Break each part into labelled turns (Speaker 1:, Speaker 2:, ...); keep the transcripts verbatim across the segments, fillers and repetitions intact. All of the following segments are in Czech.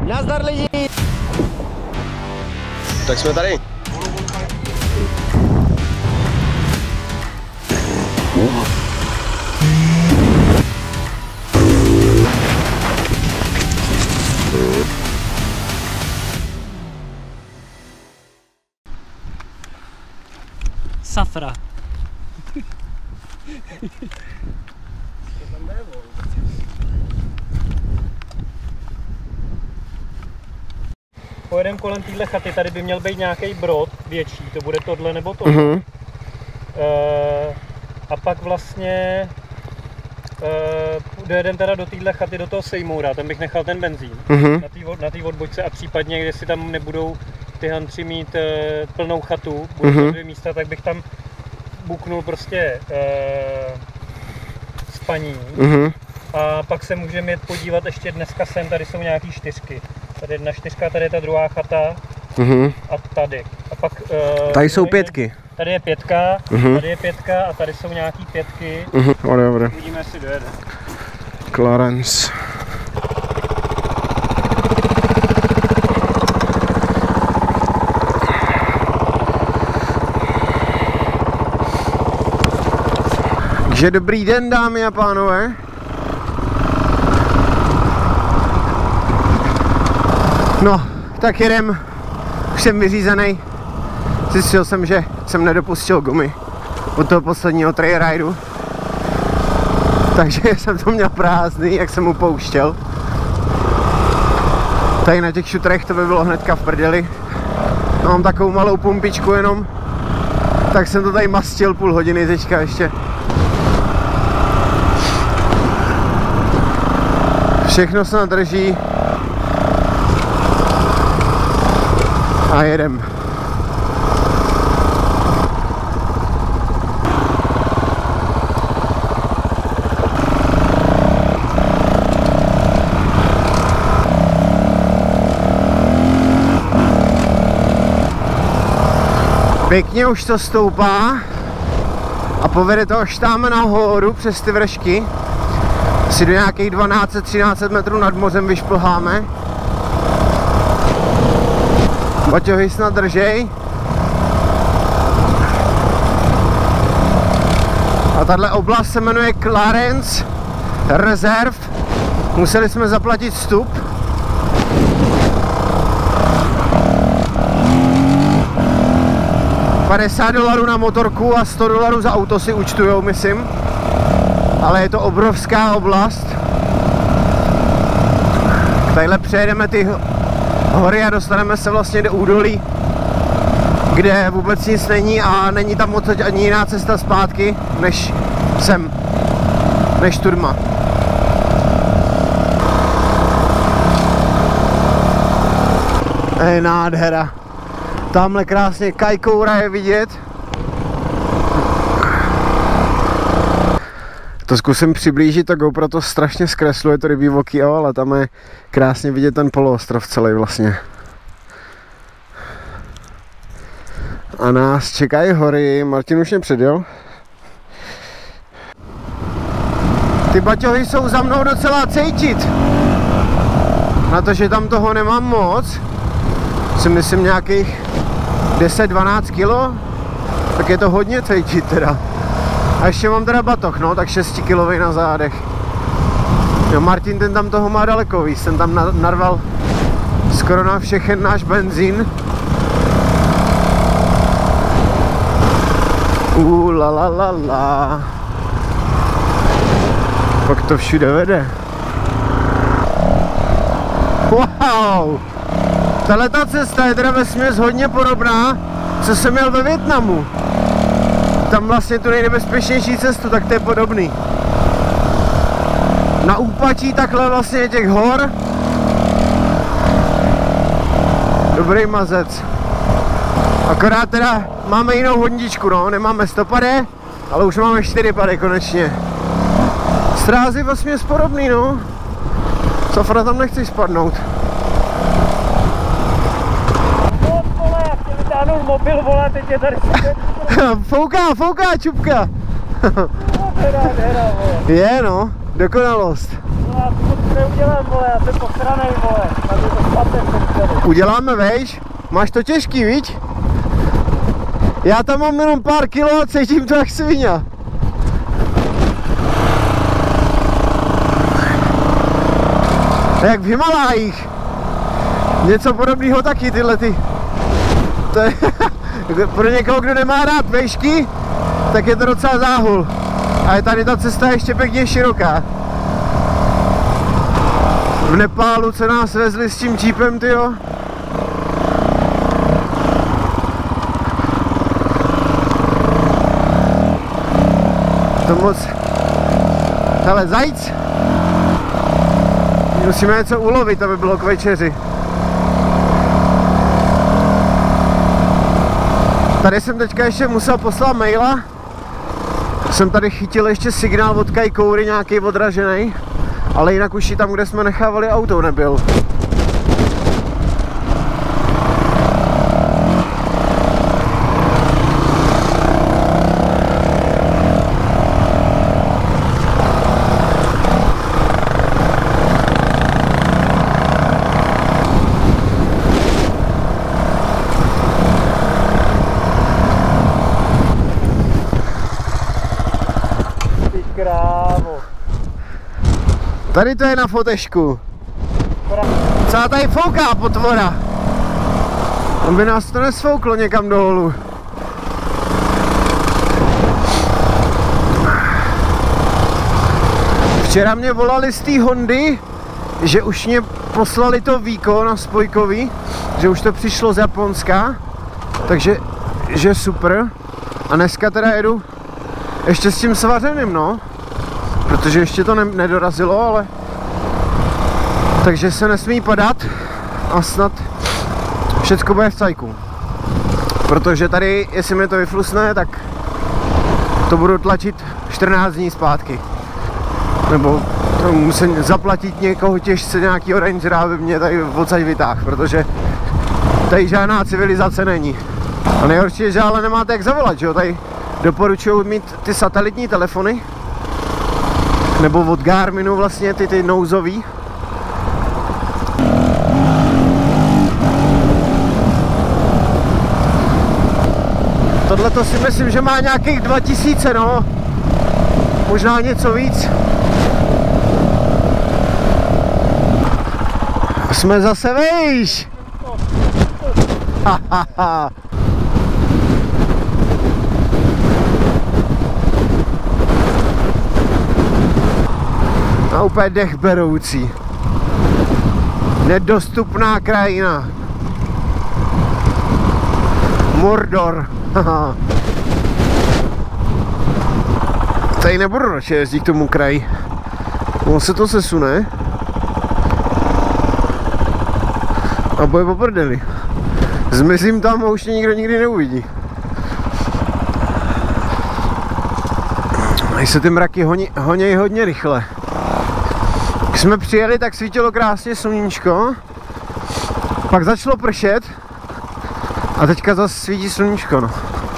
Speaker 1: Nazdar lidi!
Speaker 2: Tak jsme tady.
Speaker 3: Safra. Pojedeme kolem téhle chaty, tady by měl být nějaký brod větší, to bude tohle nebo tohle. Uh-huh. e, a pak vlastně e, dojedeme teda do téhle chaty, do toho Seymoura, tam bych nechal ten benzín uh-huh. na té odbočce a případně, když si tam nebudou ty hantři mít e, plnou chatu, budou uh-huh. dvě místa, tak bych tam buknul prostě e, spaní. Uh-huh. A pak se můžeme jít podívat ještě dneska sem, tady jsou nějaký čtyřky. Tady jedna čtyřka, tady je ta druhá chata uh-huh. a tady. A pak, uh,
Speaker 1: tady jsou pětky.
Speaker 3: Tady je pětka, uh-huh. tady je pětka a tady jsou nějaký pětky.
Speaker 1: Uh-huh. Dobré.
Speaker 3: Uvidíme, jestli dojede.
Speaker 1: Clarence. Takže dobrý den, dámy a pánové. No, tak jedem, už jsem vyřízený. Zjistil jsem, že jsem nedopustil gumy od toho posledního trailridu. Takže jsem to měl prázdný, jak jsem upouštěl. Tady na těch šutrech to by bylo hnedka v prdeli. Mám takovou malou pumpičku jenom. Tak jsem to tady mastil půl hodiny teďka ještě. Všechno se nadrží. A jedem. Pěkně už to stoupá a povede to až tam nahoru přes ty vršky. Asi do nějakých dvanáct třináct metrů nad mořem vyšplháme. Baťohy snad držej. A tahle oblast se jmenuje Clarence Reserve. Museli jsme zaplatit vstup. padesát dolarů na motorku a sto dolarů za auto si účtujou, myslím. Ale je to obrovská oblast. Tadyhle přejedeme ty hory a dostaneme se vlastně do údolí, kde vůbec nic není a není tam moc ani jiná cesta zpátky, než sem, než Turma. Je nádhera. Tamhle krásně Kajkoura je vidět. To zkusím přiblížit, to GoPro to strašně zkresluje, to rybí oky, ale tam je krásně vidět ten poloostrov celý vlastně. A nás čekají hory, Martin už mě předjel. Ty baťohy jsou za mnou docela cítit. Na to, že tam toho nemám moc, si myslím nějakých deset dvanáct kilo, tak je to hodně cítit teda. A ještě mám teda batoh, no, tak šest kilový na zádech. Jo, Martin ten tam toho má daleko víc, ten tam narval skoro na všechen náš benzín. Uh, la la la la. Pak to všude vede. Wow! Tahle ta cesta je teda vesměs hodně podobná, co jsem měl ve Vietnamu. Tam vlastně tu nejnebezpečnější cestu, tak to je podobný. Na úpatí takhle vlastně těch hor. Dobrý mazec. Akorát teda máme jinou hodničku, no, nemáme stopade, ale už máme čtyři pady konečně. Strázy vlastně podobný, no. Safra tam nechci spadnout.
Speaker 3: Mobil, vole, teď je tady
Speaker 1: fouká, fouká, čupka. Je, no, dokonalost.
Speaker 3: No já to neudělám, vole, já jsem posranej, vole.
Speaker 1: Uděláme, vejš? Máš to těžký, viď? Já tam mám jenom pár kilo a cítím to jak svině. Jak v Himalájích. Něco podobného taky tyhle ty. To je pro někoho, kdo nemá rád vejšky, tak je to docela záhul. A je tady ta cesta ještě pěkně široká. V Nepálu, co nás vezli s tím čípem, tyjo. To moc... Hele, zajíc! Musíme něco ulovit, aby bylo k večeři. Tady jsem teďka ještě musel poslat maila. Jsem tady chytil ještě signál od Kajkoury, nějaký odražený. Ale jinak už i tam, kde jsme nechávali auto, nebyl. Tady to je na fotešku. Celá tady fouká potvora. Aby nás to nesfouklo někam dolů. Včera mě volali z té Hondy, že už mě poslali to víko na spojkový, že už to přišlo z Japonska, takže že super. A dneska teda jedu ještě s tím svařeným, no. Protože ještě to ne nedorazilo, ale... Takže se nesmí padat a snad všecko bude v cajku. Protože tady, jestli mi to vyflusne, tak to budu tlačit čtrnáct dní zpátky. Nebo to musím zaplatit někoho těžce, nějakýho rangera, aby mě tady odsaď vytáhl, protože tady žádná civilizace není. A nejhorší je, že ale nemáte jak zavolat, že jo? Tady doporučují mít ty satelitní telefony, nebo od Garminu vlastně ty, ty nouzový. Tohle to si myslím, že má nějakých dva tisíce, no. Možná něco víc. Jsme zase vejš. Ha, ha, ha. A úplně dech beroucí. Nedostupná krajina. Mordor. Tady nebudu radši jezdit k tomu kraji. On se to sesune. A bude po prdeli. Zmizím tam a už mě nikdo nikdy neuvidí. A se ty mraky honí, honějí hodně rychle. Když jsme přijeli, tak svítilo krásně sluníčko. Pak začalo pršet. A teďka zase svítí sluníčko, no.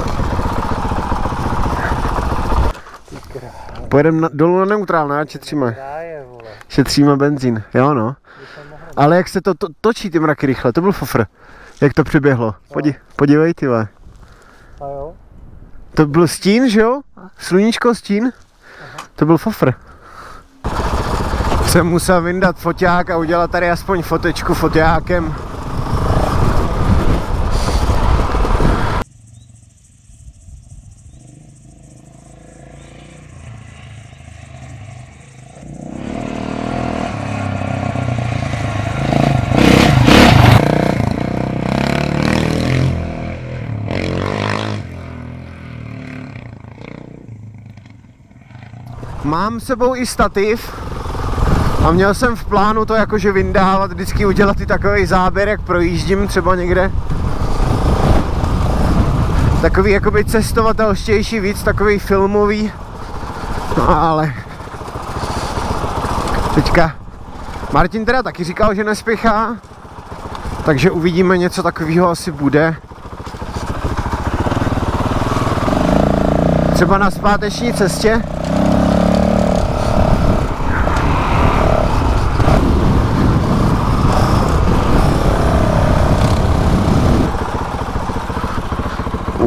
Speaker 1: Pojedeme na, dolů na neutrál, ne? Šetříme. Šetříme benzín, jo no. Ale jak se to, to točí ty mraky rychle, to byl fofr. Jak to přiběhlo. Podi, podívej, ty vole.
Speaker 3: A jo?
Speaker 1: To byl stín, že jo? Sluníčko, stín. Aha. To byl fofr. Jsem musel vyndat foťák a udělat tady aspoň fotečku foťákem. Mám s sebou i stativ a měl jsem v plánu to jakože vyndávat, vždycky udělat i takový záběr, jak projíždím třeba někde. Takový jakoby cestovatelštější víc, takový filmový. No ale teďka Martin teda taky říkal, že nespěchá, takže uvidíme, něco takového asi bude. Třeba na zpáteční cestě.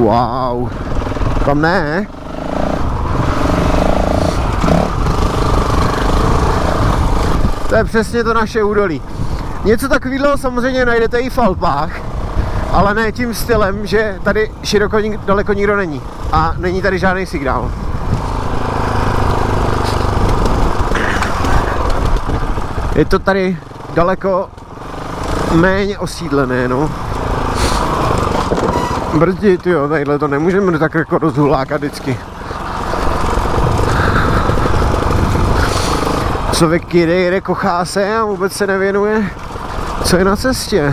Speaker 1: Wow. Tam ne. To je přesně to naše údolí. Něco takového samozřejmě najdete i v Alpách, ale ne tím stylem, že tady široko daleko nikdo není a není tady žádný signál. Je to tady daleko méně osídlené, no. Brzdit, jo, tadyhle to nemůžeme tak jako rozhulákat vždycky. Člověk jde, jede, kochá se a vůbec se nevěnuje, co je na cestě.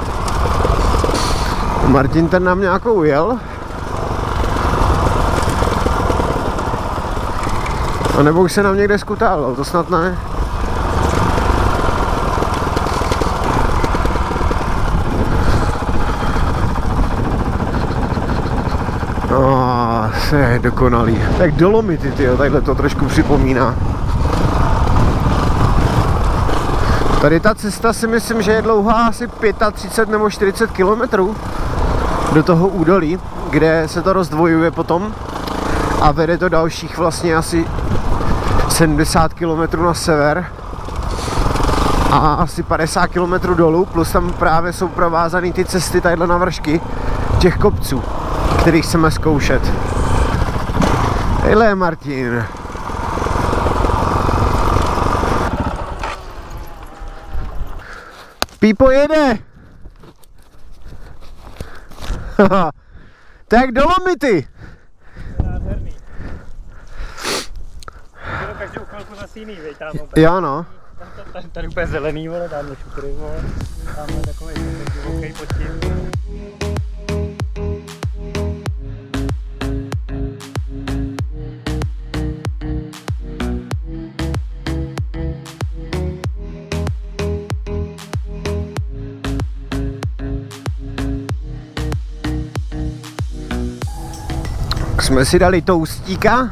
Speaker 1: Martin ten nám nějakou ujel. A nebo už se nám někde skutálil, to snad ne. No, to je dokonalý. Tak Dolomity, tyjo, tadyhle to trošku připomíná. Tady ta cesta si myslím, že je dlouhá asi třicet pět nebo čtyřicet kilometrů do toho údolí, kde se to rozdvojuje potom a vede to dalších vlastně asi sedmdesát kilometrů na sever a asi padesát kilometrů dolů, plus tam právě jsou provázané ty cesty tadyhle na vršky těch kopců, kterých chceme zkoušet. Hejle je Martin. Pípo jede! Tak Dolomity!
Speaker 3: Nádherný. Je to každou chvilku zase jiný, veď, tam opět.
Speaker 1: Jo no.
Speaker 3: Tady, tady úplně zelený, vole, dáme šukry, vole. Dáme takový divoký pod tím.
Speaker 1: Jsme si dali toustíka.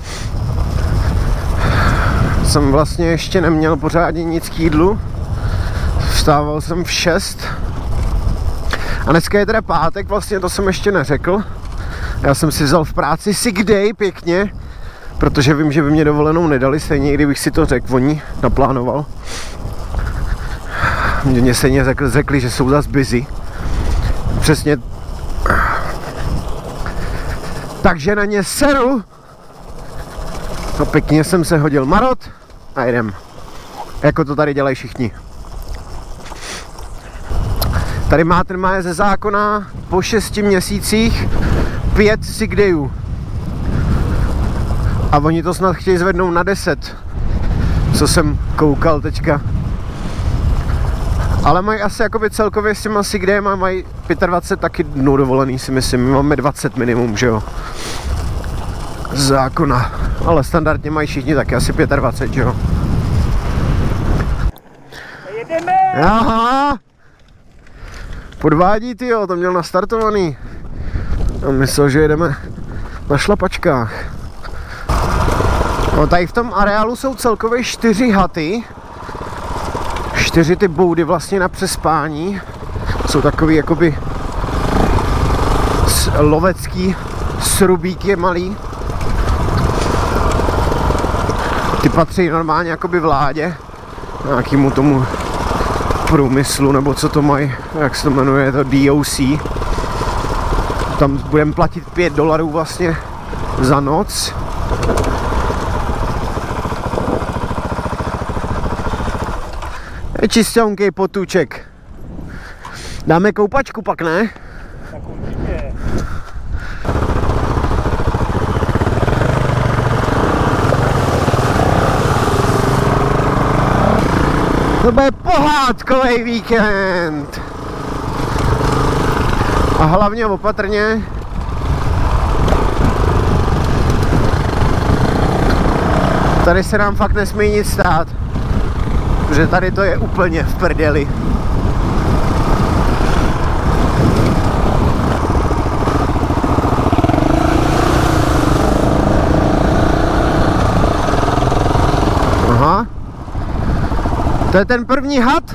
Speaker 1: Jsem vlastně ještě neměl pořádně nic k jídlu. Vstával jsem v šest. A dneska je teda pátek, vlastně to jsem ještě neřekl. Já jsem si vzal v práci sick day pěkně, protože vím, že by mě dovolenou nedali, stejně kdybych si to řekl, oni naplánoval. Mě stejně řekli, řekli, že jsou zas busy. Přesně. Takže na ně seru. No pěkně jsem se hodil marot a jdem. Jako to tady dělají všichni. Tady máte má ze zákona po šesti měsících pět sick dayů. A oni to snad chtějí zvednout na deset. Co jsem koukal teďka. Ale mají asi jakoby celkově s těma sick dayema mají dvacet pět taky dnů dovolený, si myslím. My máme dvacet minimum, že jo. Z zákona. Ale standardně mají všichni taky asi dvacet pět, že jo.
Speaker 3: Jedeme!
Speaker 1: Aha! Podvádí, tyjo, to měl nastartovaný. A myslel, že jedeme na šlapačkách. No tady v tom areálu jsou celkově čtyři haty. Čtyři ty boudy vlastně na přespání. Jsou takový jakoby lovecký srubíky malý. Ty patří normálně jakoby vládě. Nějakému tomu průmyslu, nebo co to mají, jak se to jmenuje, to D O C. Tam budeme platit pět dolarů vlastně za noc. Je čistěnký potůček. Dáme koupačku pak, ne?
Speaker 3: Tak určitě.
Speaker 1: To bude pohádkový víkend. A hlavně opatrně. Tady se nám fakt nesmí nic stát. Protože tady to je úplně v prdeli. Aha. To je ten první had?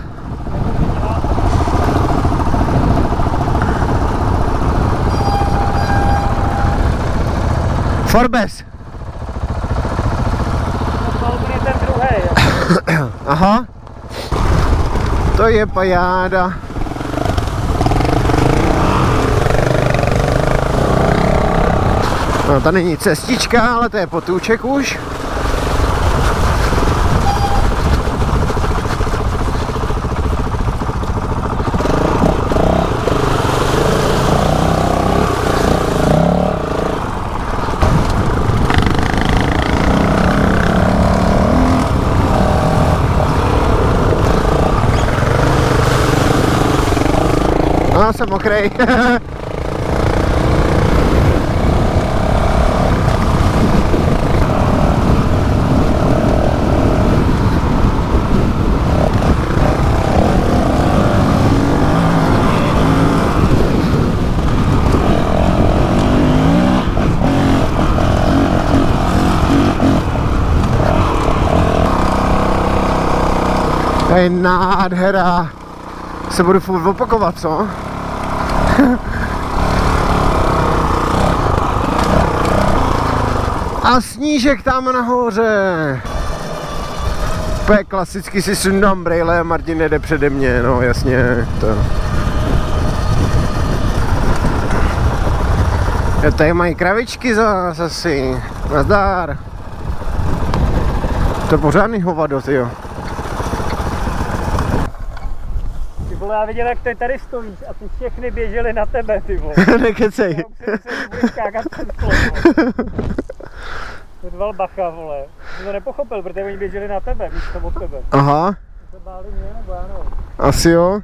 Speaker 1: Forbes.
Speaker 3: To je ten druhý.
Speaker 1: Aha. To je pajáda. No, to není cestička, ale to je potůček už. No, jsem mokrej. To je nádhera. Se budu furt opakovat, co? A snížek tam nahoře. Úplně klasicky si sundám brejle a Martin jede přede mě, no jasně. To. A tady mají kravičky zase asi. Nazdar. To je pořádný hovado, tyjo.
Speaker 3: Vole, já viděl, jak ty tady stojíš a ty všechny běželi na tebe, ty vole.
Speaker 1: Nekecej.
Speaker 3: Já už jsem se budeš skákat před stolem, Podval bacha, vole. Jsem to nepochopil, protože oni běželi na tebe, místo od tebe.
Speaker 1: Aha.
Speaker 3: Se báli mě, nebo já nevím.
Speaker 1: Asi jo.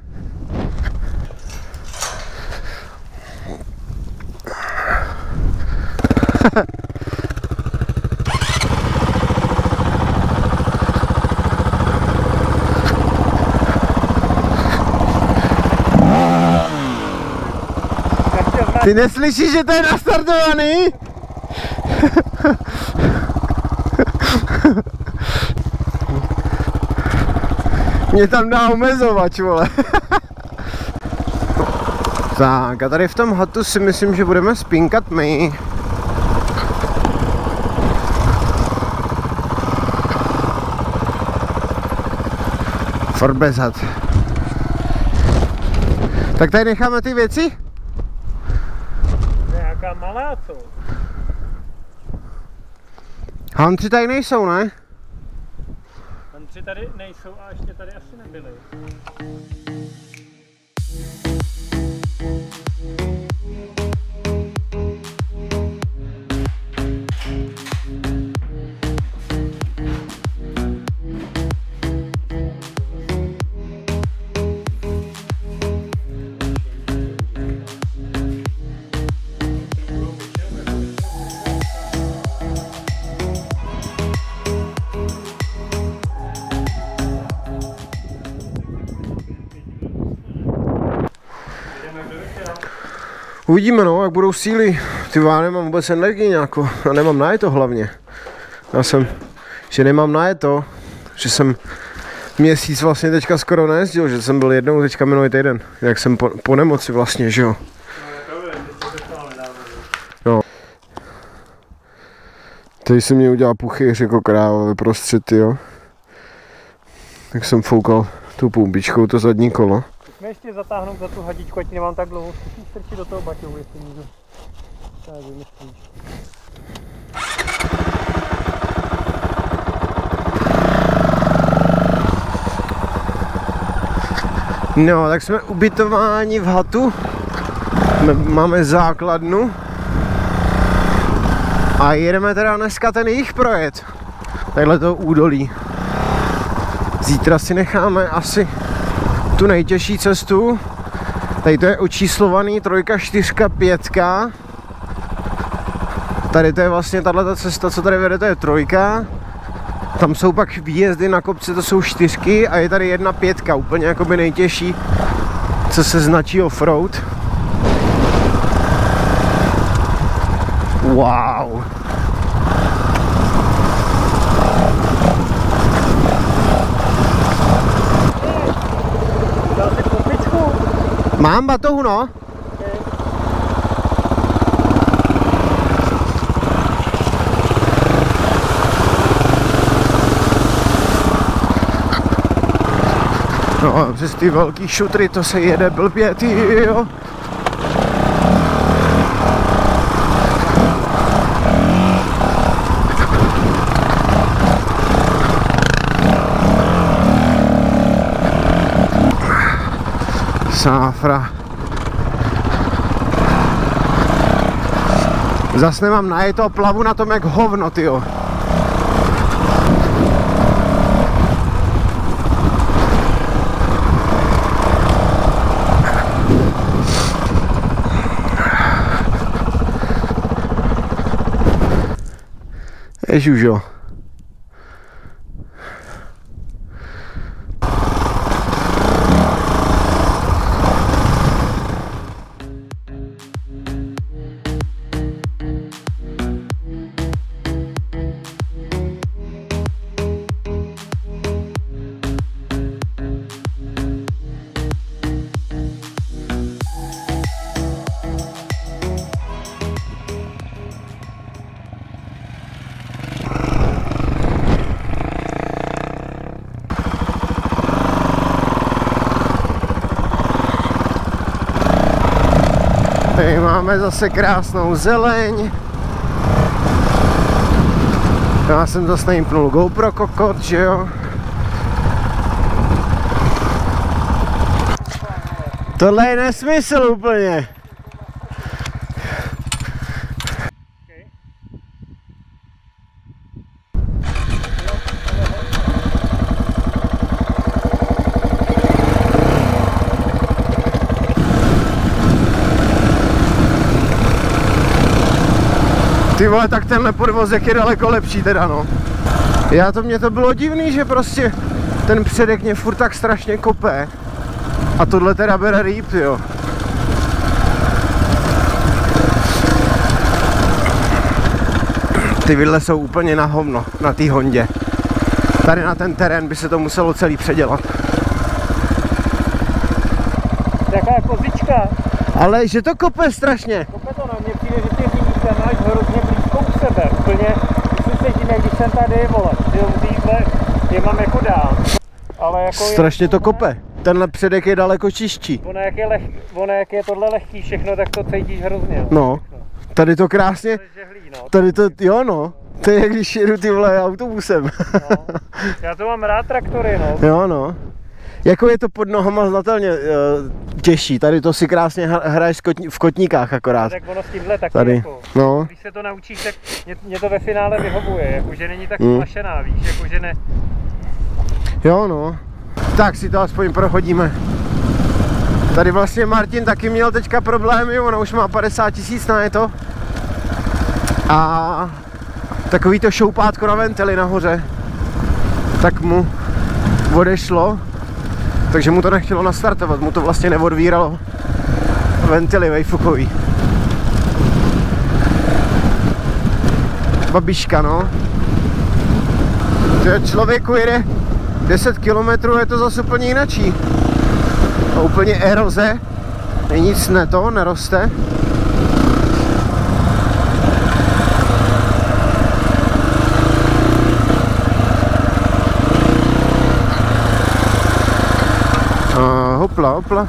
Speaker 1: Ty neslyšíš, že to je nastartovaný? Mě tam dá omezovač, vole. Tak a tady v tom hatu si myslím, že budeme spinkat my. Forbes hat. Tak tady necháme ty věci?
Speaker 3: Nějaká malá, co?
Speaker 1: Hantři tady nejsou, ne?
Speaker 3: Hantři tady nejsou a ještě tady asi nebyli.
Speaker 1: Uvidíme, no, jak budou síly. Ty já nemám vůbec energii nějakou a nemám najeto hlavně. Já jsem, že nemám najeto, že jsem měsíc vlastně teďka skoro nejezdil, že jsem byl jednou teďka minulý týden, jak jsem po, po nemoci vlastně, že jo. No. Tady se mě udělal puchyř jako kráva ve prostřed, jo. Tak jsem foukal tou pumpičkou to zadní kolo.
Speaker 3: Můžeme ještě zatáhnout za tu hadičku, ať nemám tak dlouho, zkusím strčit do toho baťohu, jestli můžu. Tak vymyslíš.
Speaker 1: No, tak jsme ubytováni v hatu. Máme základnu. A jedeme teda dneska ten jejich projet. Takhle to údolí. Zítra si necháme asi tu nejtěžší cestu. Tady to je očíslovaný trojka, čtyřka, pětka. Tady to je vlastně tato cesta, co tady vede, to je trojka. Tam jsou pak výjezdy na kopce, to jsou čtyřky a je tady jedna pětka, úplně jakoby nejtěžší, co se značí offroad. Wow. Mám batohu, no. No, přes ty velký šutry to se jede blbě, ty jo. Sáfra. Zas nemám najeto, plavu na tom jak hovno, tyjo. Ježužo. Tady máme zase krásnou zeleň. Já jsem zase najípnul GoPro kokot, že jo. Tohle je nesmysl úplně. Ty vole, tak tenhle podvozek je daleko lepší teda, no. Já to, mně to bylo divný, že prostě ten předek mě furt tak strašně kope. A tohle teda bere líp, jo. Ty vidle jsou úplně na hovno, na té Hondě. Tady na ten terén by se to muselo celý předělat.
Speaker 3: Jaká kozička.
Speaker 1: Ale že to kope strašně.
Speaker 3: Kope to na mě přijde, že ty řídíka máš hrozně blízko u sebe. Úplně, myslím se tím, jak když jsem tady, vole, ty týhle je mám jako dál. Ale jako
Speaker 1: strašně
Speaker 3: je,
Speaker 1: to kope. Tenhle předek je daleko čistší.
Speaker 3: Ono jak je, leh, ono jak je tohle lehký všechno, tak to cítíš hrozně.
Speaker 1: No, tady to krásně,
Speaker 3: žehlí, no.
Speaker 1: tady to, jo no, to je když jedu ty vole autobusem.
Speaker 3: No. Já to mám rád traktory, no.
Speaker 1: Jo no, jako je to pod nohama znatelně uh, těžší, tady to si krásně hraješ v kotníkách akorát.
Speaker 3: No, tak ono s tímhle taky
Speaker 1: tady.
Speaker 3: Jako,
Speaker 1: no.
Speaker 3: Když se to naučíš, tak mě, mě to ve finále vyhovuje, jakože není tak splašená, mm. víš, jakože ne.
Speaker 1: Jo no, tak si to aspoň prohodíme. Tady vlastně Martin taky měl teďka problémy, ono už má padesát tisíc na to. A takový to šoupátko na ventily nahoře, tak mu odešlo, takže mu to nechtělo nastartovat, mu to vlastně neodvíralo ventily vejfukový. Babiška, no. To člověku jede deset kilometrů, je to zase úplně jinačí. A úplně eroze, nic ne to, neroste. A hopla, hopla.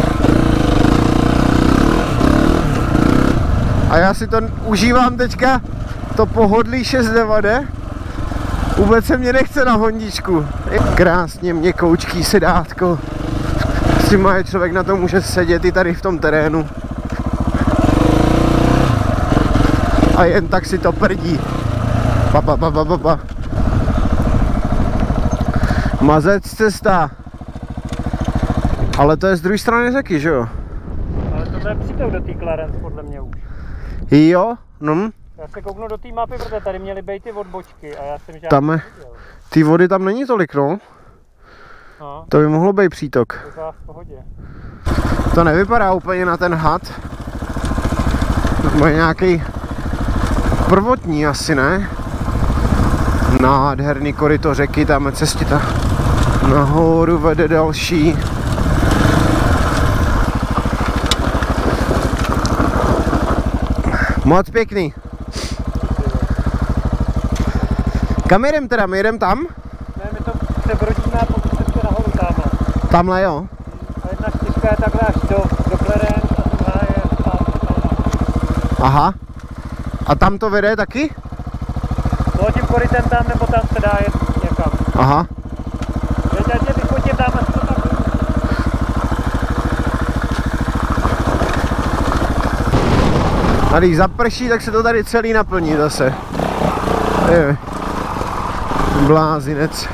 Speaker 1: A já si to užívám teďka, to pohodlí šest devadesát. Vůbec se mě nechce na hondičku. Krásně měkoučký sedátko. Si má člověk na to může sedět i tady v tom terénu. A jen tak si to prdí. Baba, baba, baba. Mazec cesta. Ale to je z druhé strany řeky, že jo?
Speaker 3: Ale to je přítok do té Clarence, podle mě už.
Speaker 1: Jo, no.
Speaker 3: Já se kouknu do té mapy, protože tady měly být ty odbočky a já jsem žádný
Speaker 1: tam je, ty vody tam není tolik, no.
Speaker 3: no.
Speaker 1: To by mohlo být přítok.
Speaker 3: Vypadá v pohodě.
Speaker 1: To nevypadá úplně na ten had. To je nějaký prvotní asi, ne? Nádherný koryto řeky, tam je cestita. Nahoru vede další. Moc pěkný. Kam jedem teda? My jedem tam?
Speaker 3: Ne, my to přebrodíme a potom se nahoru tam.
Speaker 1: Tamhle jo?
Speaker 3: A jedna čtyřka je takhle až do, do Kleren a druhá je tam.
Speaker 1: Aha. A tam to vede taky?
Speaker 3: No tím korytem tam nebo tam se dá jet někam.
Speaker 1: Aha.
Speaker 3: Teď já tě vyfotím tam asi to tak.
Speaker 1: A když zaprší, tak se to tady celý naplní zase. Je. Blázinec.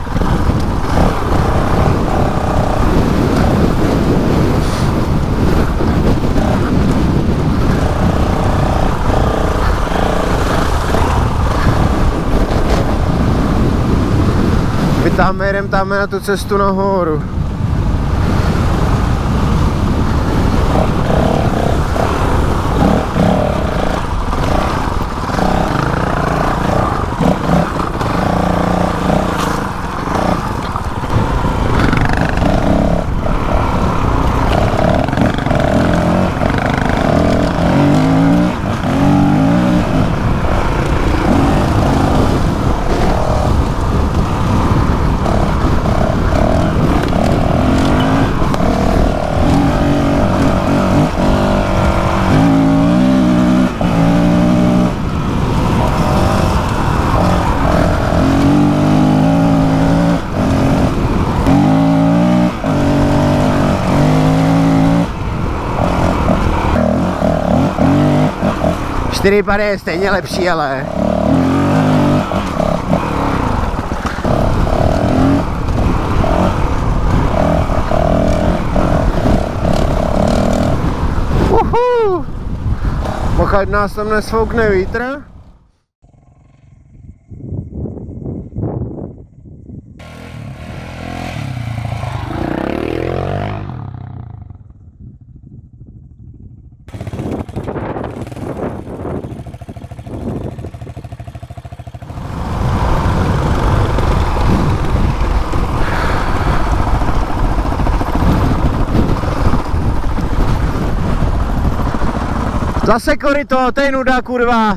Speaker 1: My tam jedeme tam na tu cestu nahoru. čtyři pady je stejně lepší, ale... Uhu! Pokud nás tam nesfoukne vítr. Zase koryto, to je nuda, kurva.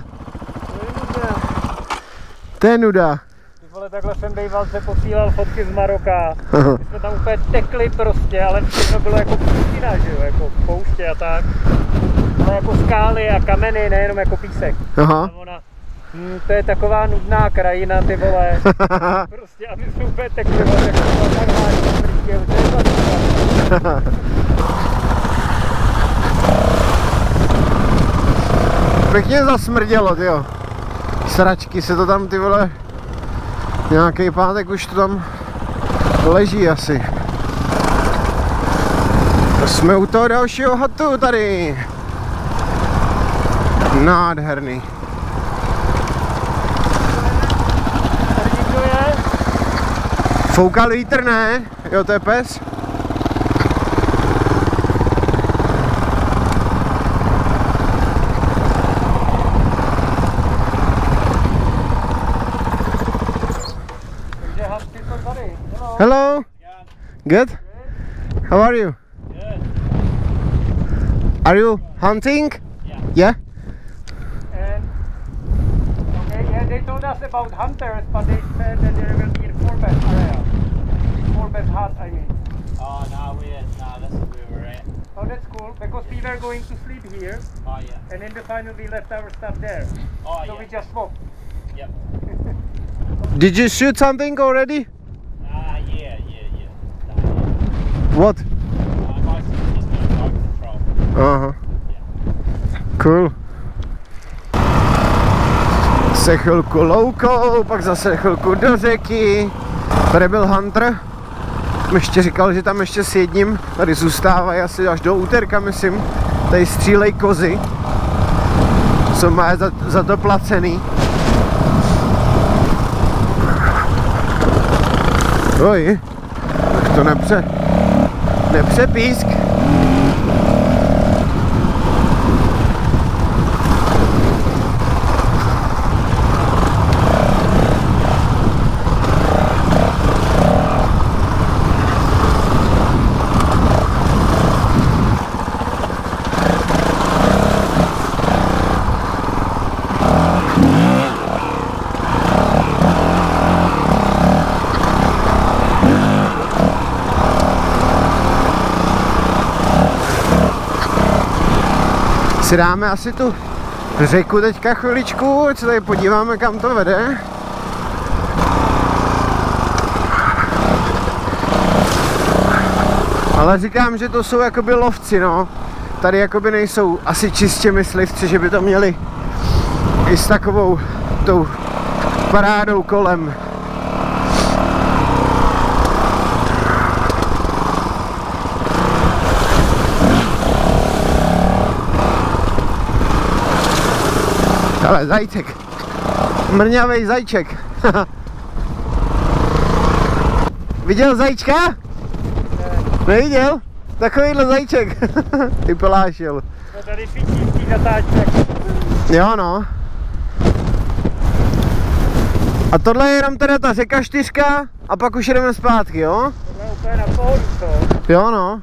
Speaker 1: To je nuda.
Speaker 3: Ty vole, takhle jsem bejval, se posílal fotky z Maroka. My jsme tam úplně tekli prostě, ale všechno bylo jako pustina, že jo, jako pouště a tak. Ale jako skály a kameny, nejenom jako písek.
Speaker 1: Aha.
Speaker 3: A ona, hm, to je taková nudná krajina, ty vole. Prostě a my jsme úplně tekli, vole, jako tak hlášť, to je to.
Speaker 1: Pěkně zasmrdělo, tyjo. Sračky se to tam, ty vole, nějaký pátek už to tam leží asi. Jsme u toho dalšího hatu tady. Nádherný.
Speaker 3: Tady někdo je?
Speaker 1: Foukal vítr, ne? Jo, to je pes. Hello. Good. How are you?
Speaker 3: Good.
Speaker 1: Are you hunting?
Speaker 3: Yeah.
Speaker 1: Yeah.
Speaker 3: And okay, yeah, they told us about hunters, but they said that there will be a four-bed area. Four-bed hut, I mean.
Speaker 2: Oh no, we no, that's where we were at.
Speaker 3: Oh, that's cool, because we were going to sleep here,
Speaker 2: Oh yeah.
Speaker 3: and in the final we left our stuff there.
Speaker 2: Oh
Speaker 3: So
Speaker 2: yeah.
Speaker 3: we just swapped.
Speaker 2: Yep.
Speaker 1: Did you shoot something already?
Speaker 2: Ah uh, yeah, yeah, yeah. No, yeah.
Speaker 1: What?
Speaker 2: Uh, mostly just doing boat control.
Speaker 1: Aha. Cool. Se chvilku loukou, pak zase chvilku do řeky. Tady byl Hunter. Ještě říkal, že tam ještě s jedním tady zůstávají asi až do úterka, myslím. Tady střílej kozy. Co má za, za to placený. Oj, tak to nepře, nepřepísk. si dáme asi tu řeku teďka chviličku, ať se tady podíváme, kam to vede. Ale říkám, že to jsou jakoby lovci, no. Tady jakoby nejsou asi čistě myslivci, že by to měli i s takovou tou parádou kolem. Ale zajček. Mrňavej zajček. Viděl zajíčka? Ne. Neviděl? Takovýhle zajíček. Ty pelášil.
Speaker 3: To tady svítí v té zatáčce.
Speaker 1: Jo no. A tohle je jenom teda ta řeka čtyřka a pak už jdeme zpátky, jo?
Speaker 3: Tohle je úplně na pohodu, co?
Speaker 1: Jo no.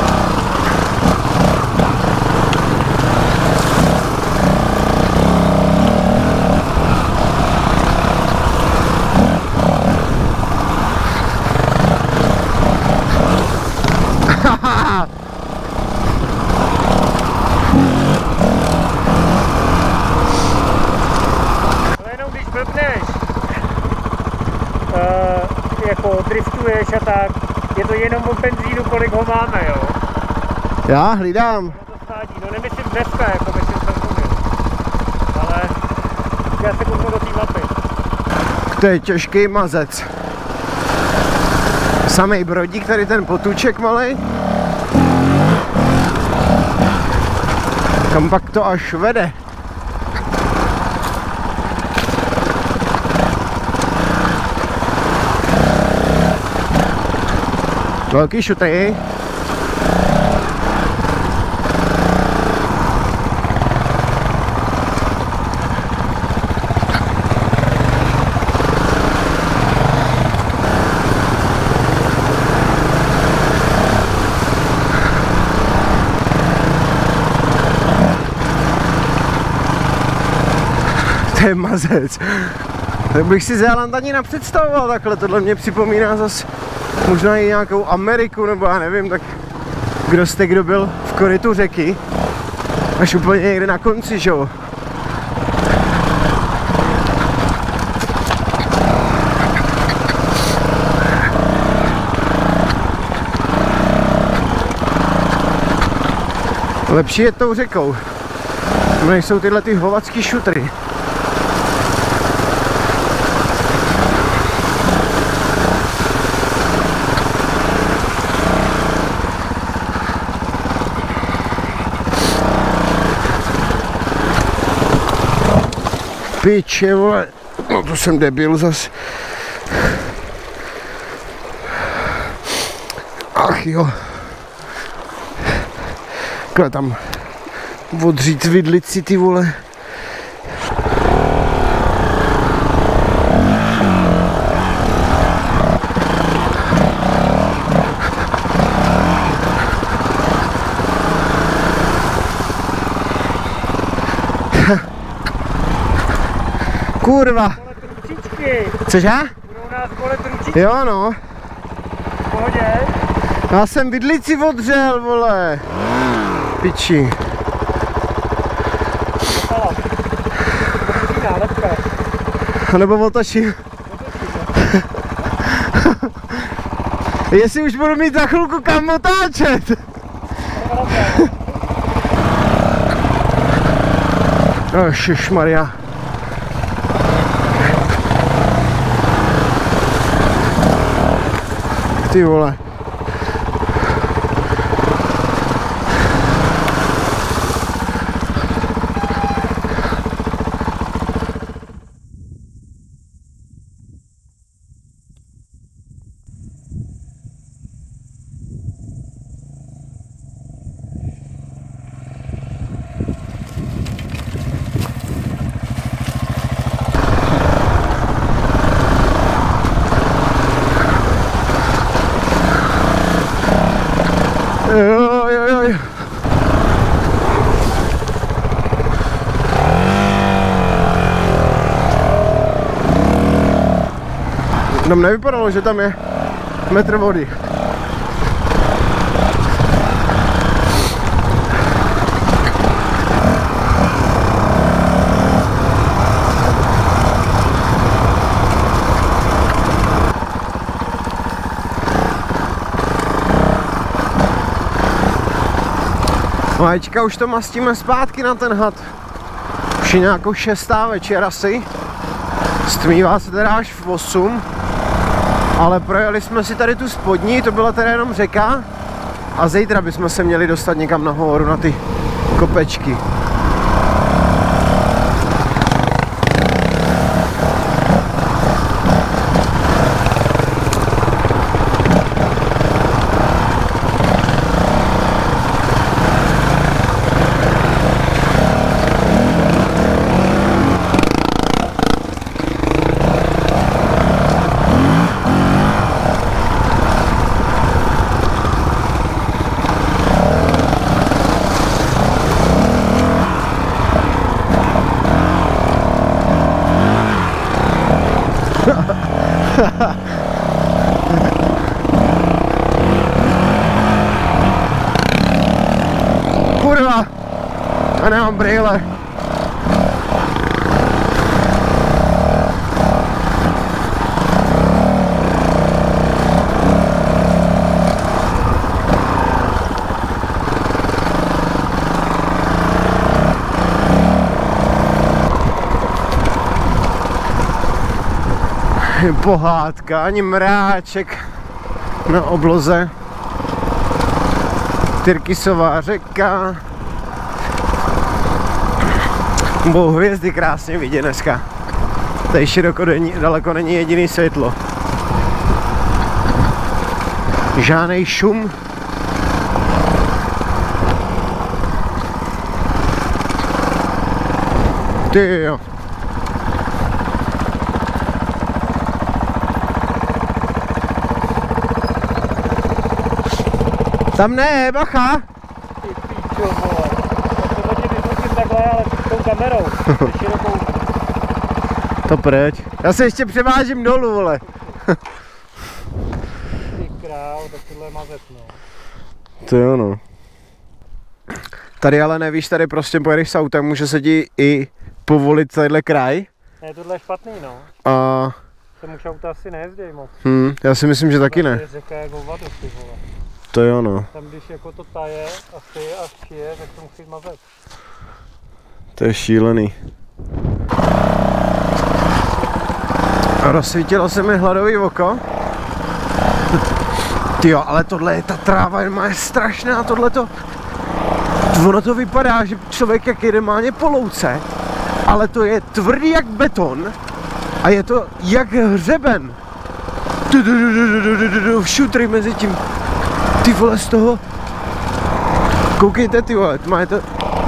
Speaker 3: Jako driftuješ a tak, je to jenom o benzínu, kolik ho máme, jo?
Speaker 1: Já hlídám.
Speaker 3: No to stádí, no nemyslím dneska, jako myslím celkově. Ale já se kouknu do té mapy.
Speaker 1: To je těžký mazec. Samej brodík, tady ten potůček malej. Kam pak to až vede? Velký šutej. To je mazec. Tak bych si Zéland ani nepředstavoval takhle, tohle mě připomíná zase možná i nějakou Ameriku, nebo já nevím, tak kdo jste, kdo byl v korytu řeky, až úplně někde na konci, že jo. Lepší je tou řekou, než jsou tyhle ty hovacký šutry. Piče, vole, no to jsem debil zas. Ach jo. Takhle tam odřít vidlici, ty vole. Kurva. Cože?
Speaker 3: Budou nás bolet ručičky.
Speaker 1: Jo no.
Speaker 3: V pohodě.
Speaker 1: Já jsem vidlici odřel, vole. Piči.
Speaker 3: Zapala. Otočí nálepka.
Speaker 1: A nebo otočím. Jestli už budu mít za chvilku kam otáčet. Ježišmarja. Ty vole. Jo, jo, jo. Tam nevypadalo, že tam je metr vody. Vaječka, už to mastíme zpátky na ten had. Už je nějakou šestá večer asi. Stmívá se teda až v osm. Ale projeli jsme si tady tu spodní, to byla teda jenom řeka. A zítra bychom se měli dostat někam nahoru na ty kopečky. Kurva, a nemám brýle. Pohádka, ani mráček na obloze. Tyrkisová řeka. Budou hvězdy krásně vidět dneska. Tady široko není, daleko není jediný světlo. Žádnej šum. Ty jo. Tam ne, bacha!
Speaker 3: Ty píčo, vole. To tě vyfotím takhle, ale s tou kamerou. Širokou.
Speaker 1: To proč? Já se ještě převážím dolů, vole.
Speaker 3: Ty král, tak tohle je mazec, no.
Speaker 1: To jo, no. Tady ale nevíš, tady prostě pojedeš s autem, může se ti i povolit tadyhle kraj.
Speaker 3: Ne, tohle je špatný, no.
Speaker 1: A...
Speaker 3: Sem už auta asi nejezděj moc.
Speaker 1: Hm, já si myslím, že taky ne.
Speaker 3: Řeka je hovado, ty vole.
Speaker 1: To jo, no.
Speaker 3: Tam když jako to taje a syje a šije, tak to musí mazet.
Speaker 1: To je šílený. A rozsvítilo se mi hladový oko. Tyjo, ale tohle je ta tráva, je strašná, tohleto. Ono to vypadá, že člověk jak jede máně po louce, ale to je tvrdý jak beton a je to jak hřeben. Šutry mezi tím. Ty vole, z toho. Koukejte, ty vole, má to.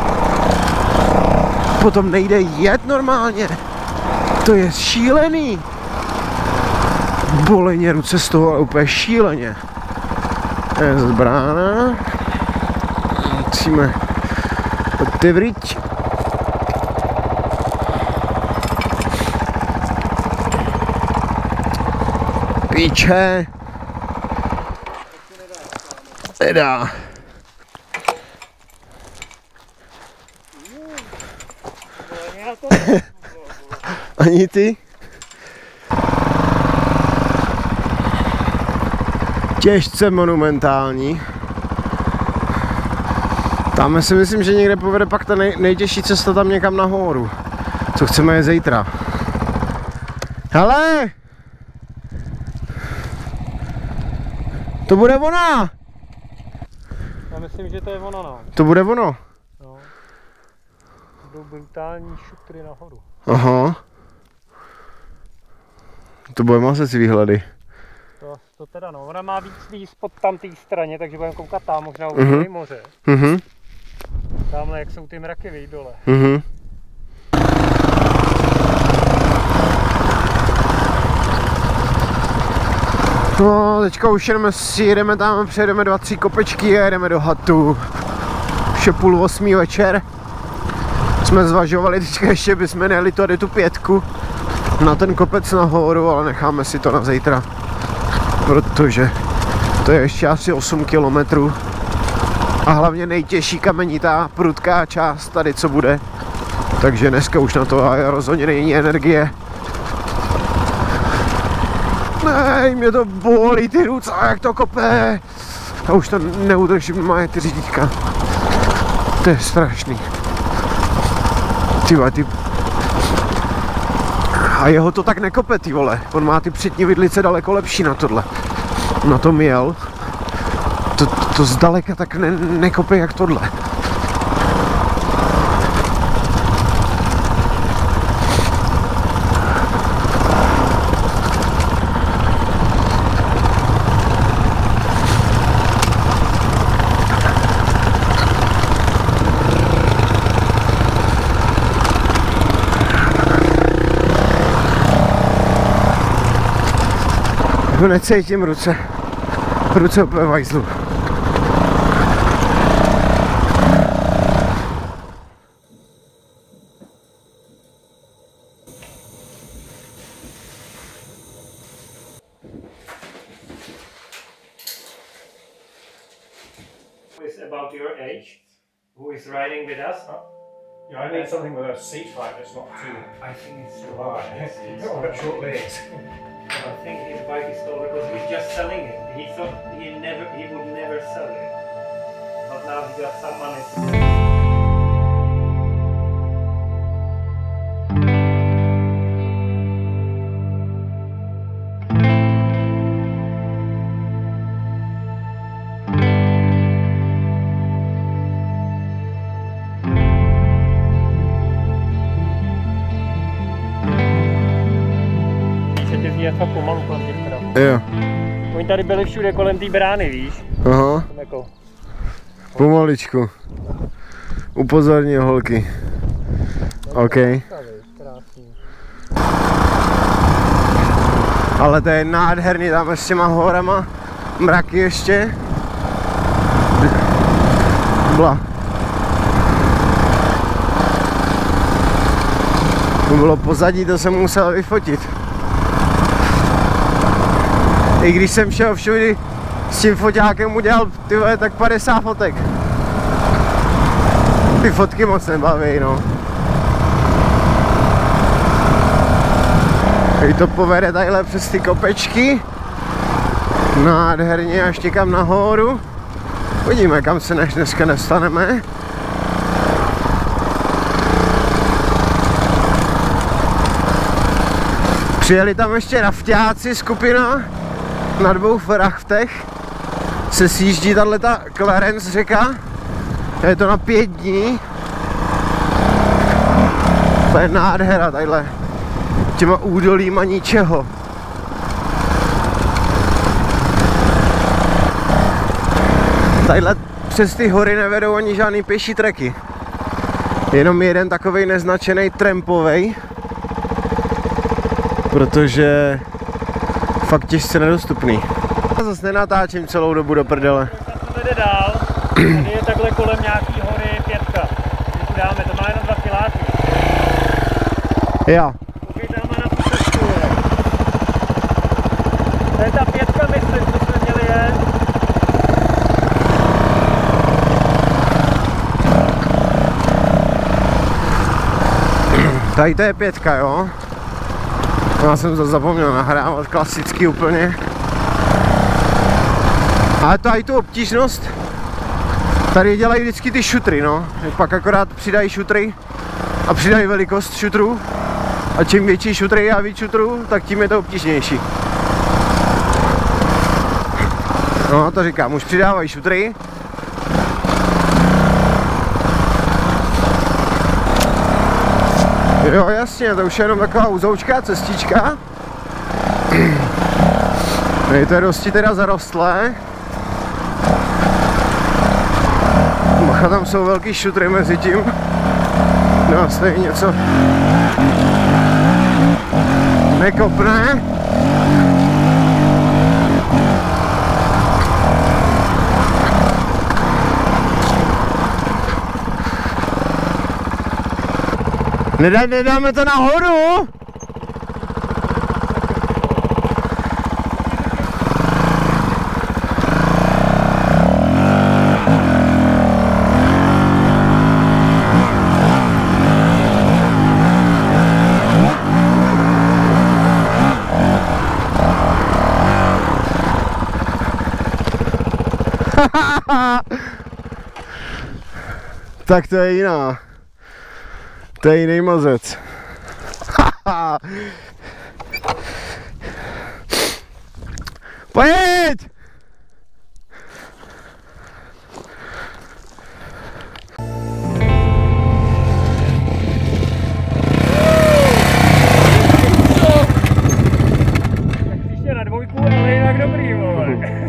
Speaker 1: Potom nejde jet normálně. To je šílený. Boleně ruce z toho, ale úplně šíleně. Je zbrána. Musíme otevřít. Píče. Nedá. Ani ty? Těžce monumentální. Tam si myslím, že někde povede pak ta nej, nejtěžší cesta tam někam nahoru. Co chceme je zítra. Hele! To bude ona!
Speaker 3: Já myslím, že to je ono, no.
Speaker 1: To bude ono.
Speaker 3: No. Budou brutální šutry nahoru.
Speaker 1: Aha. To bude masec výhledy.
Speaker 3: To, to teda no, ona má víc víc pod tam té straně, takže budeme koukat tam, možná u
Speaker 1: uh-huh.
Speaker 3: moře.
Speaker 1: Mhm.
Speaker 3: Tamhle jak jsou ty mraky, víš, dole.
Speaker 1: Mhm. No, teďka už jedeme, jedeme tam, přejedeme dva, tři kopečky a jedeme do hatu. Už je půl osmý večer. Jsme zvažovali teďka ještě, bychom nejeli tady tu pětku na ten kopec nahoru, ale necháme si to na zítra. Protože to je ještě asi osm kilometrů. A hlavně nejtěžší kamenitá, prudká část tady, co bude. Takže dneska už na to rozhodně není energie. Nej, mě to bolí ty ruce, jak to kope. A už to neudržím, má ty řídítka. To je strašný. Ty vole, ty... A jeho to tak nekope, ty vole. On má ty přední vidlice daleko lepší na tohle. Na tom jel. To, to zdaleka tak ne, nekope jak tohle. Necítím ruce. Ruce úplně v hajzlu.
Speaker 3: Who is about your age? Who is riding with us?
Speaker 4: Yeah, I need something with a seat height that's not too
Speaker 3: I think it's too
Speaker 4: high.
Speaker 3: high.
Speaker 4: I've got short legs.
Speaker 3: I think his bike is stolen because he's just selling it. He thought he never, he would never sell it. But now he got some money to sell it. Je fakt pomalu kolem těch trav.
Speaker 1: Jo.
Speaker 3: Oni tady byli všude kolem té brány, víš?
Speaker 1: Aha.
Speaker 3: Jako...
Speaker 1: Pomaličku. Upozorní holky. OK. Ale to je nádherný, tam s těma horama. Mraky ještě. Bla. To bylo pozadí, to jsem musel vyfotit. I když jsem šel všude s tím foťákem udělal tyhle, tak padesát fotek. Ty fotky moc nebaví, no. Teď to povede tadyhle přes ty kopečky. Nádherně až někam nahoru. Uvidíme, kam se než dneska nestaneme. Přijeli tam ještě rafťáci, skupina. Na dvou rachtech se sjíždí tato Clarence řeka. Je to na pět dní. To je nádhera tadyhle. Těma údolíma ničeho. Tadyhle přes ty hory nevedou ani žádný pěší treky. Jenom jeden takovej neznačený trampovej. Protože fakt těžce nedostupný. Zase nenatáčím celou dobu do prdele.
Speaker 3: To jde dál. Tady je takhle kolem nějaký hory pětka. My tu dáme, to má jenom dva kiláky.
Speaker 1: Jo.
Speaker 3: Koukej tam na tu cestu. To je ta pětka, myslím, co jsme měli jet.
Speaker 1: Tady to je pětka, jo? Já jsem to zapomněl nahrávat, klasicky úplně. Ale to i tu obtížnost. Tady dělají vždycky ty šutry, no. Pak akorát přidají šutry a přidají velikost šutrů. A čím větší šutry a víc šutrů, tak tím je to obtížnější. No, to říkám, už přidávají šutry. Jo, jasně, to už je jenom taková uzoučká cestička. Je to je dosti teda zarostlé. Bacha, tam jsou velký šutry mezi tím. No, stejně něco nekopne. Nedá, nedáme to nahoru? Tak to je jiná. To je jiný mazec. Pojď!
Speaker 3: Na dvojku, ale jinak dobrý, vole.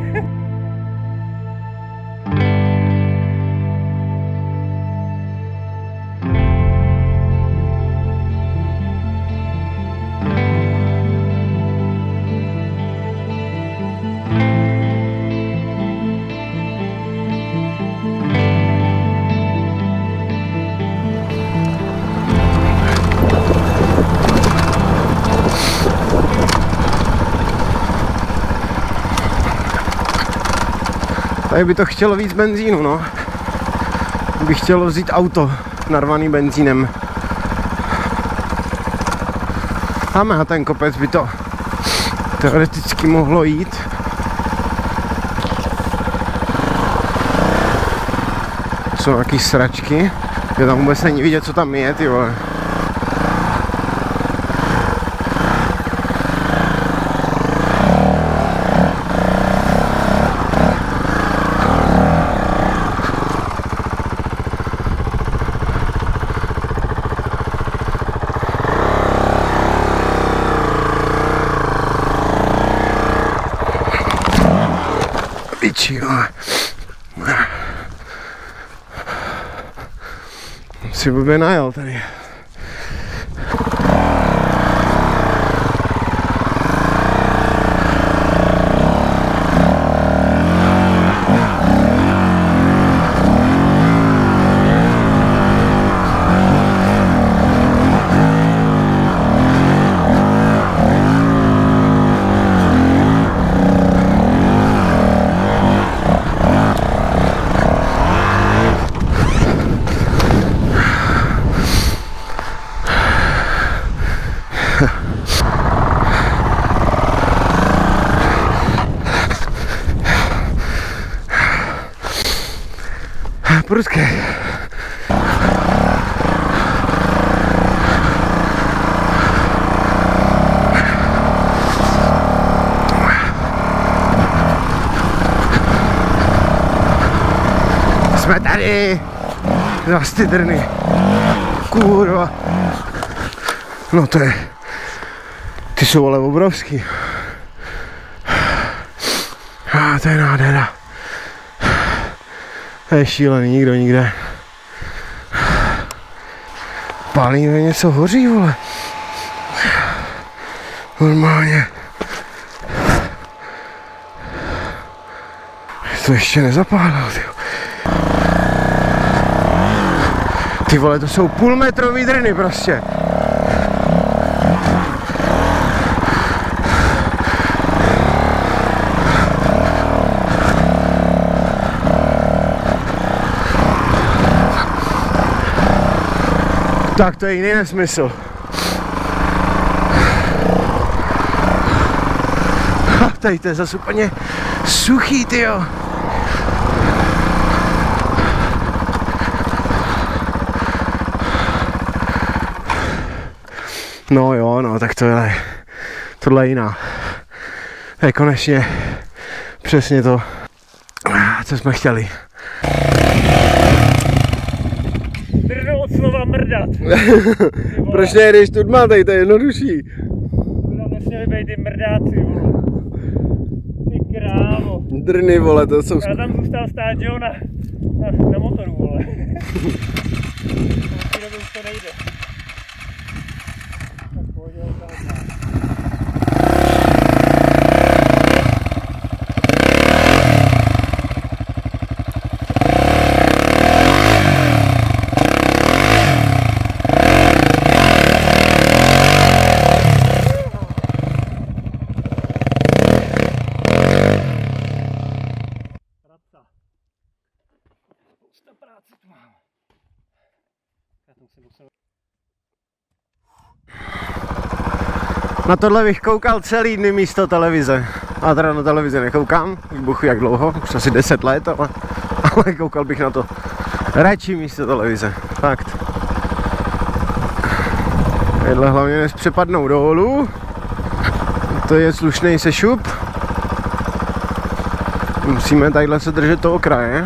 Speaker 1: Tady by to chtělo víc benzínu, no. Bych chtělo vzít auto narvaný benzínem. Máme na ten kopec by to teoreticky mohlo jít. Jsou nějaký sračky, že tam vůbec není vidět, co tam je, ty vole. Piči, jo. Si blbě najel tady. Prudké. Jsme tady. Zas ty drny. Kurva. No to je. Ty jsou ale obrovský. A to je nádhera. To je šílený, nikdo nikde. Pálí něco hoří, vole. Normálně. To ještě nezapálilo, ty. Ty vole, to jsou půlmetrový drny prostě. Tak to je jiný nesmysl. Tady to je zase úplně suchý, tyjo. No jo, no, tak tohle, tohle je jiná. To je konečně přesně to, co jsme chtěli.
Speaker 3: Slova mrdat.
Speaker 1: Proč nejdeš tudma, tady to je jednodušší.
Speaker 3: To tam nesměli být ty mrdáci, vole. Ty krávo.
Speaker 1: Drny, vole, to jsou...
Speaker 3: Já tam zůstal stát, že jo, na, na, na motoru, vole. To už to nejde. Tak pohodě, tak.
Speaker 1: Na tohle bych koukal celý dny místo televize. A teda na televizi nekoukám, buchu jak dlouho, už asi deset let, ale, ale koukal bych na to Radši místo televize, fakt. Jedle hlavně než přepadnou dolů. To je slušný sešup. Musíme tadyhle se držet toho kraje.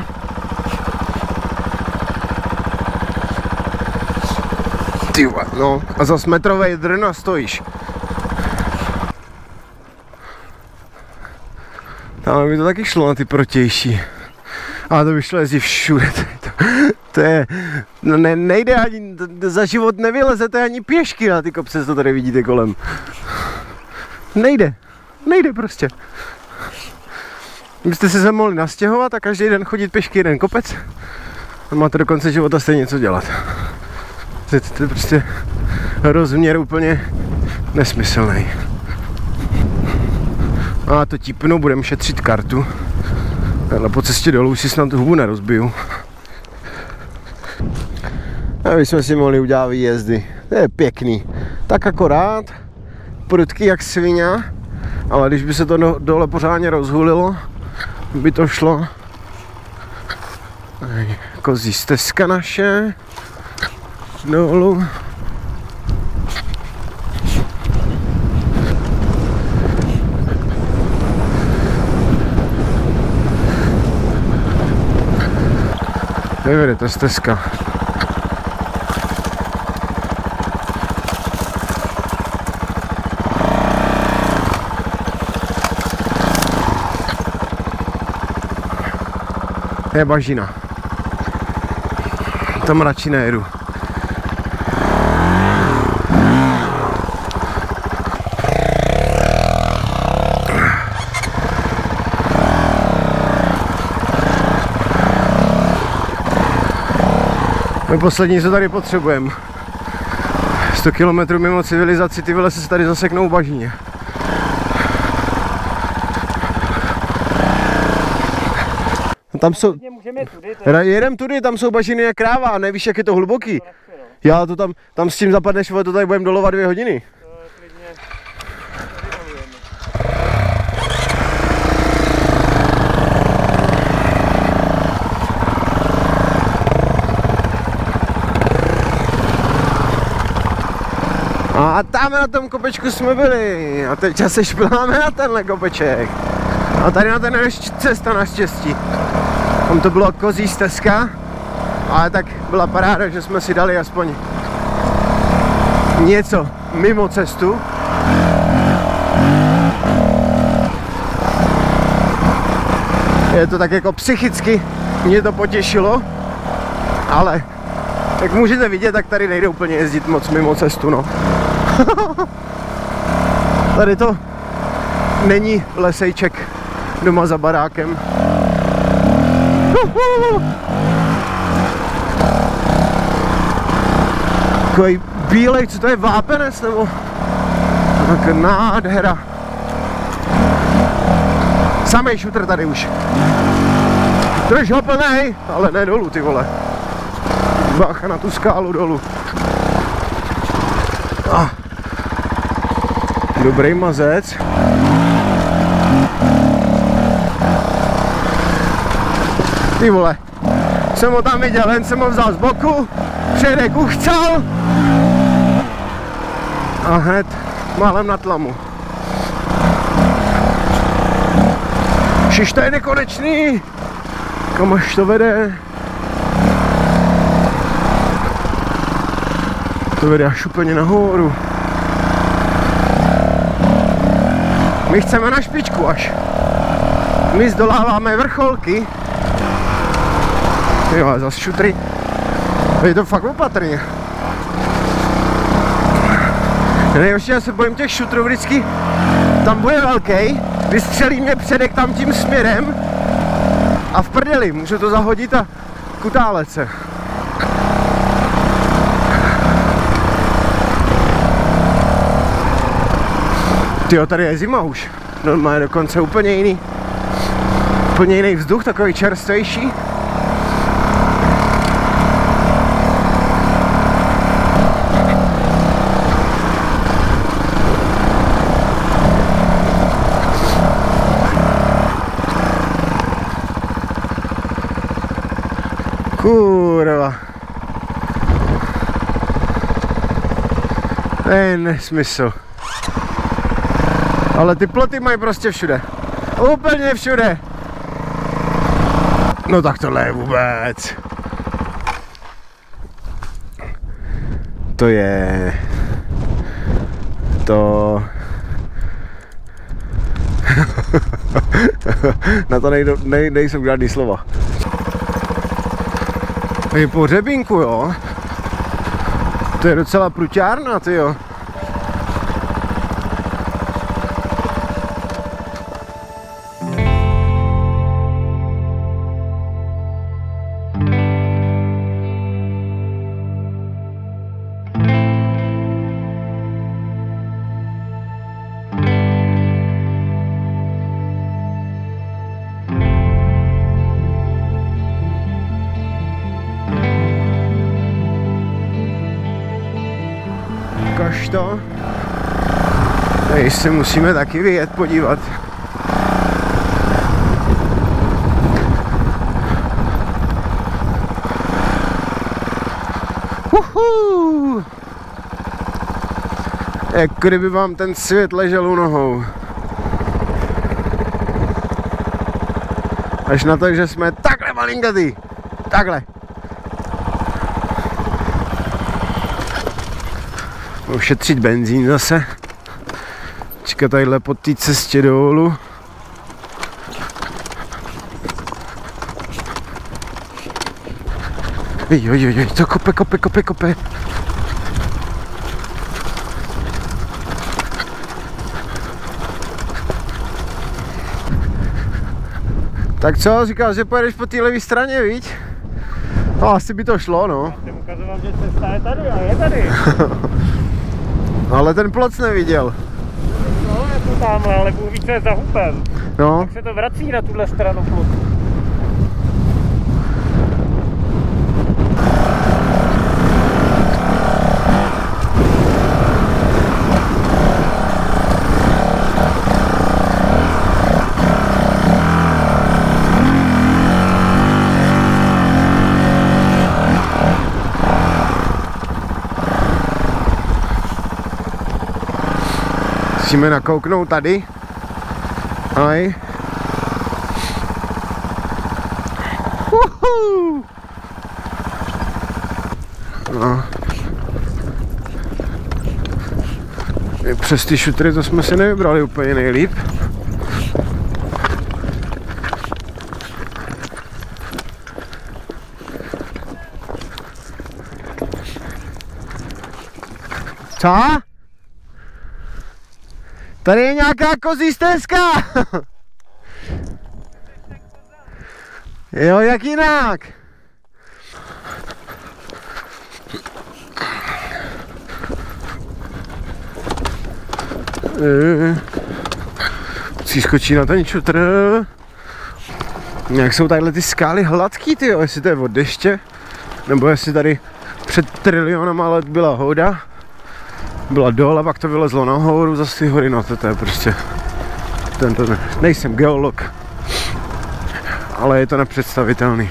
Speaker 1: Ty no a zas metrovej drn a stojíš. Tam by to taky šlo na ty protější. Ale to by šlo jezdit všude. To, to je, no ne, nejde ani, za život nevylezete ani pěšky na ty kopce, co tady vidíte kolem. Nejde, nejde prostě. Byste se sem mohli nastěhovat a každý den chodit pěšky jeden kopec a máte do konce života stejně něco dělat. To, to, to je prostě rozměr úplně nesmyslný. A to tipnu, budeme šetřit kartu. Ale po cestě dolů si snad hubu nerozbiju. A my jsme si mohli udělat výjezdy. To je pěkný. Tak akorát, prudký jak svině, ale když by se to do, dole pořádně rozhulilo, by to šlo. Kozí stezka naše. Dolů. Tady vede ta stezka. To je bažina. Tam radši nejedu. No poslední, co tady potřebujeme. sto kilometrů mimo civilizaci, ty vole se tady zaseknou v bažině. Tam jsou... Jedem tudy, tam jsou bažiny jak kráva, nevíš, jak je to hluboký. Já to tam, tam s tím zapadneš, to tady budeme dolovat dvě hodiny. A tam na tom kopečku jsme byli a teď se špláme na tenhle kopeček. A tady na ten je cesta naštěstí. Tam to bylo kozí stezka, ale tak byla paráda, že jsme si dali aspoň něco mimo cestu. Je to tak jako psychicky, mě to potěšilo, ale jak můžete vidět, tak tady nejde úplně jezdit moc mimo cestu, no. Tady to není lesejček doma za barákem. Takový bílej, co to je, vápenec nebo? Tak nádhera. Samej šutr tady už. Drž ho plnej, ale ne dolů, ty vole. Bacha na tu skálu dolů. Ah. Dobrý mazec. Ty vole, jsem ho tam viděl, jen jsem ho vzal z boku, předek uchcal a hned málem na tlamu. Šiš, to je nekonečný, kam až to vede. To vede až úplně nahoru. My chceme na špičku až. My zdoláváme vrcholky. Jo, ale zas šutry. Je to fakt opatrně. Nejhorší, já se bojím těch šutrů vždycky. Tam bude velký, vystřelí mě předek tam tím směrem a v prdeli, můžu to zahodit a kutálet se. Tyjo, tady je zima už. Normálně dokonce úplně jiný. Úplně jiný vzduch, takový čerstvější. kurva. To je nesmysl. Ale ty ploty mají prostě všude. Úplně všude. No tak tohle je vůbec. To je... To... Na to nejdu, nej, nejsou žádný slova. Je po Řebínku, jo? To je docela pruťárna, ty jo. Ukaž to. Tady se musíme taky vyjet podívat. Uhu. Jak kdyby vám ten svět ležel u nohou. Až na to, že jsme takhle malinkatý. Takhle. Ušetřit benzín zase. Čekat tadyhle po té cestě dolů. Jo, jo, jo, to kope, kope, kope, kope. Tak co, říkal, že pojedeš po té levé straně, viď? No, asi by to šlo, no.
Speaker 3: Já jsem ukazoval, že cesta je tady a je tady.
Speaker 1: Ale ten ploc neviděl.
Speaker 3: No, je to tamhle, ale Bůh ví, co je za hupem.
Speaker 1: No.
Speaker 3: Tak se to vrací na tuhle stranu plotu.
Speaker 1: Musíme nakouknout tady. Aj. Uhu. No. I přes ty šutry to jsme si nevybrali úplně nejlíp. Co? Tady je nějaká kozí stezka! Jo, jak jinak? Musí skočí na ten šutr. Jak jsou tadyhle ty skály hladký, tyjo, jestli to je od deště, nebo jestli tady před trilionama let byla hoda. Byla dole, pak to vylezlo nahoru, zase ty hory, no to je prostě, tento ne, nejsem geolog, ale je to nepředstavitelný.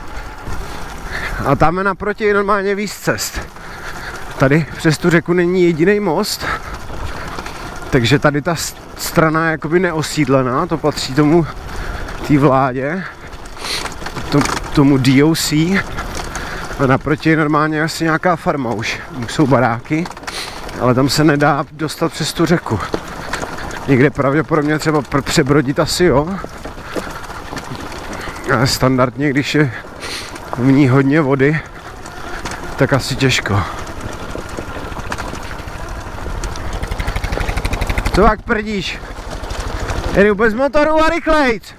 Speaker 1: A tam je naproti normálně víc cest. Tady přes tu řeku není jediný most, takže tady ta strana je jakoby neosídlená, to patří tomu, té vládě, tomu D O C, a naproti je normálně asi nějaká farma už, už jsou baráky. Ale tam se nedá dostat přes tu řeku. Někde pravděpodobně třeba přebrodit asi jo. Ale standardně, když je v ní hodně vody, tak asi těžko. Co jak prdíš? Jedu bez motoru a rychlejc!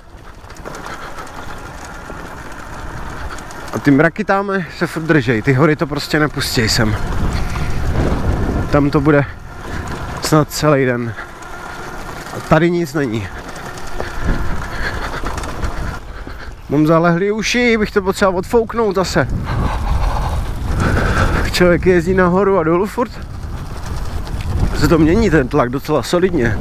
Speaker 1: A ty mraky tam se furt držej, ty hory to prostě nepustí sem. Tam to bude snad celý den. A tady nic není. Mám zalehlý uši, bych to potřeboval odfouknout zase. Člověk jezdí nahoru a dolů furt. Se to mění ten tlak docela solidně.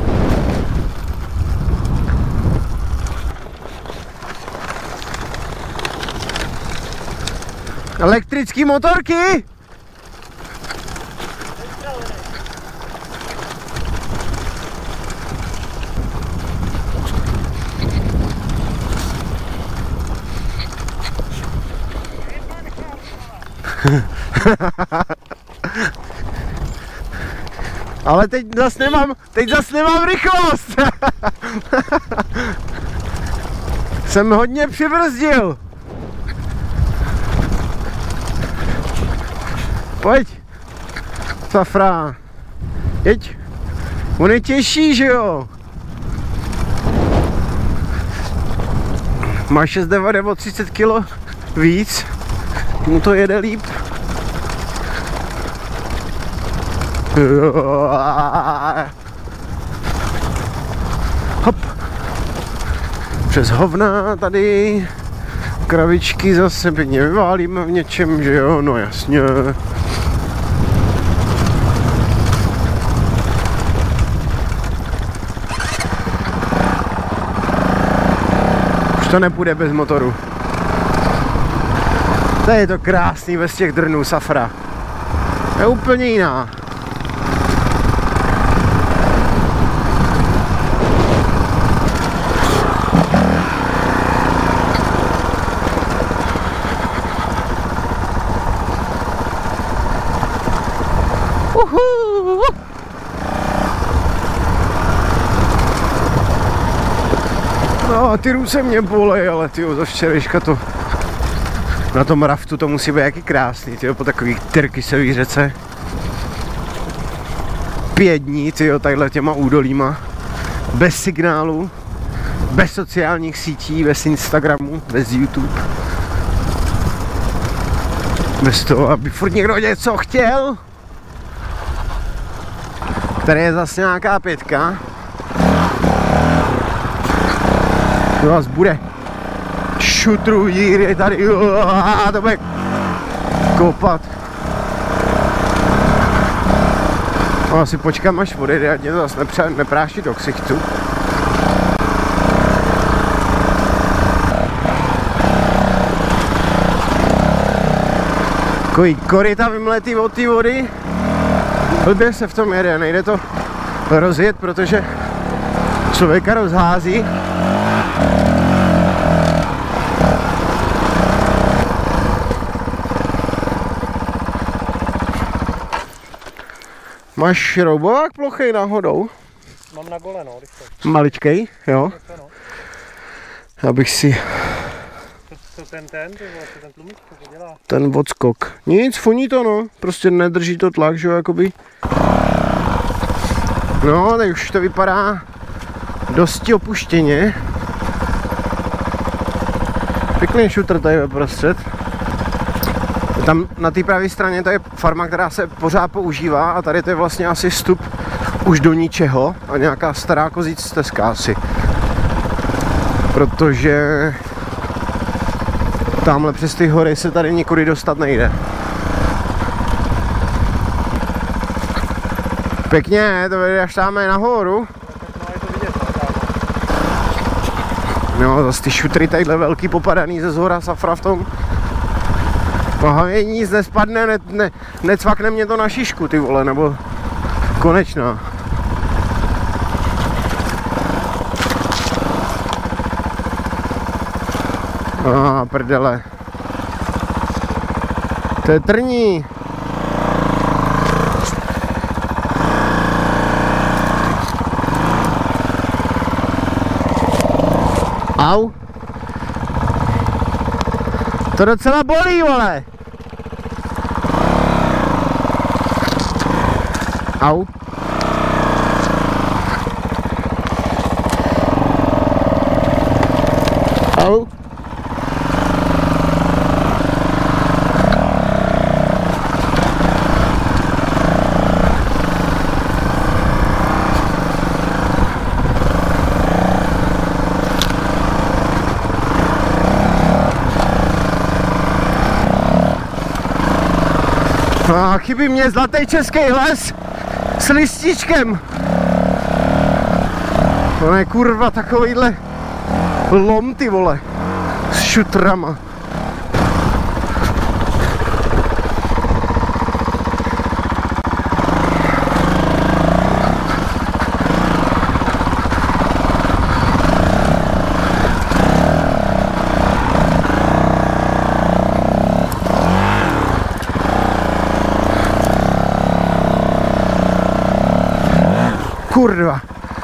Speaker 1: Elektrický motorky! Ale teď zas nemám, teď zas nemám rychlost. Jsem hodně přibrzdil. Pojď, Safra, jeď, on je těžší, že jo? Má šest devět nebo třicet kilo víc, mu to jede líp. Hop. Přes hovna tady kravičky zase pěkně vyválíme v něčem, že jo, no jasně. Už to nepůjde bez motoru. To je to krásný bez těch drnů, Safra. Je úplně jiná. Uhu. No, ty ruce mě bolej, ale tyjo, za včerejška to na tom raftu to musí být jaký krásný, tyjo, po takových tyrkysový řece. Pět dní, tyjo, tadyhle těma údolíma, bez signálu, bez sociálních sítí, bez Instagramu, bez YouTube. Bez toho, aby furt někdo něco chtěl. Tady je zase nějaká pětka. To vás bude šutru díry tady, a to bude kopat. No, asi počkám, až odejde, ať mě to zase nepřá, nepráší do ksichtu. Takový koryta vymletý od té vody. Blbě se v tom jede, nejde to rozjet, protože člověka rozhází. Máš šroubovák plochej náhodou?
Speaker 3: Mám na gole, no, když to.
Speaker 1: Maličkej, jo? Abych si...
Speaker 3: Co, co ten ten, ty vole, co ten tlumičko, co dělá?
Speaker 1: Ten odskok. Nic, funí to, no. Prostě nedrží to tlak, že jo, jakoby. No, teď už to vypadá dosti opuštěně. Pěkný šutr tady ve prostřed. Tam na té pravé straně to je farma, která se pořád používá a tady to je vlastně asi vstup už do ničeho a nějaká stará kozí stezka asi. Protože tamhle přes ty hory se tady nikudy dostat nejde. Pěkně, to vede až tam nahoru. No, zase ty šutry tadyhle velký popadaný ze zhora, Safra v tom. Hlavně nic nespadne, ne, ne, necvakne mě to na šišku, ty vole, nebo konečná. A ah, prdele. To je trní. Au. To docela bolí, vole. Au. Au. A chybí mě zlatý český les s lističkem. To je kurva takovýhle lom, ty vole, s šutrama. kurva.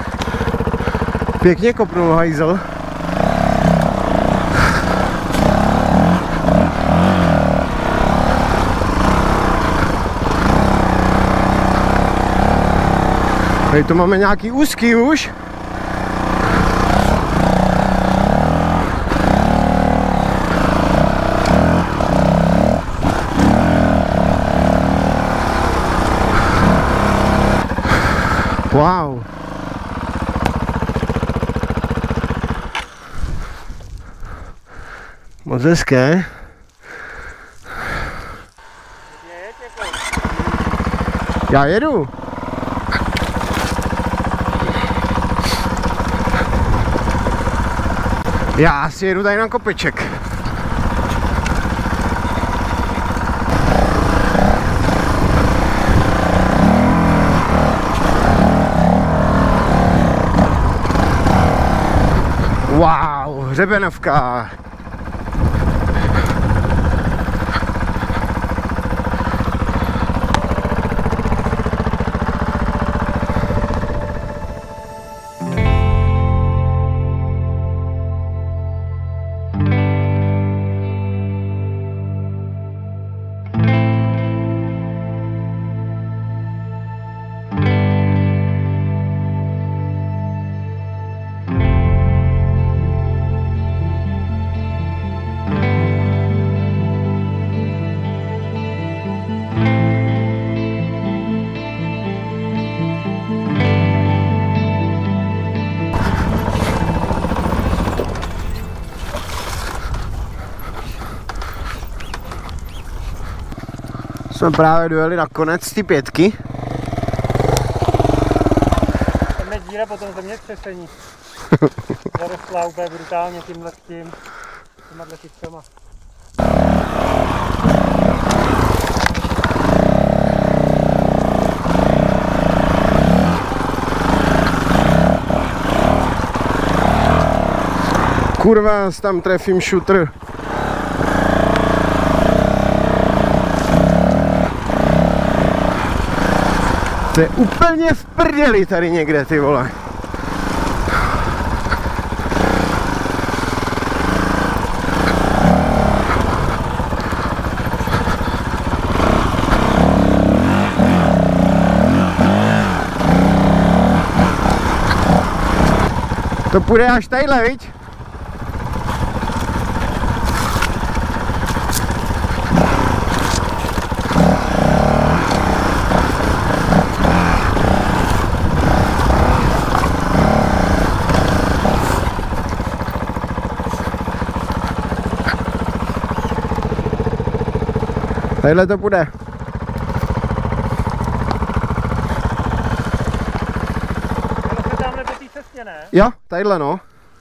Speaker 1: Pěkně kopnul hajzel. Tady to máme nějaký úzký už. Wow. Moc hezké. Já jedu. Já si jedu tady na kopeček. Wow, hřebenovka. Jsme právě dojeli na konec ty pětky.
Speaker 3: Tam je díra potom zemětřesení. Zarostlá úplně brutálně tímhle s tím, těma kytkama.
Speaker 1: Kurva, tam trefím šutr. To je úplně v prdeli tady někde, ty vole. To půjde až tadyhle, viď? Tadyhle to půjde.
Speaker 3: Jsme tamhle po té cestě, ne?
Speaker 1: Jo, tadyhle no.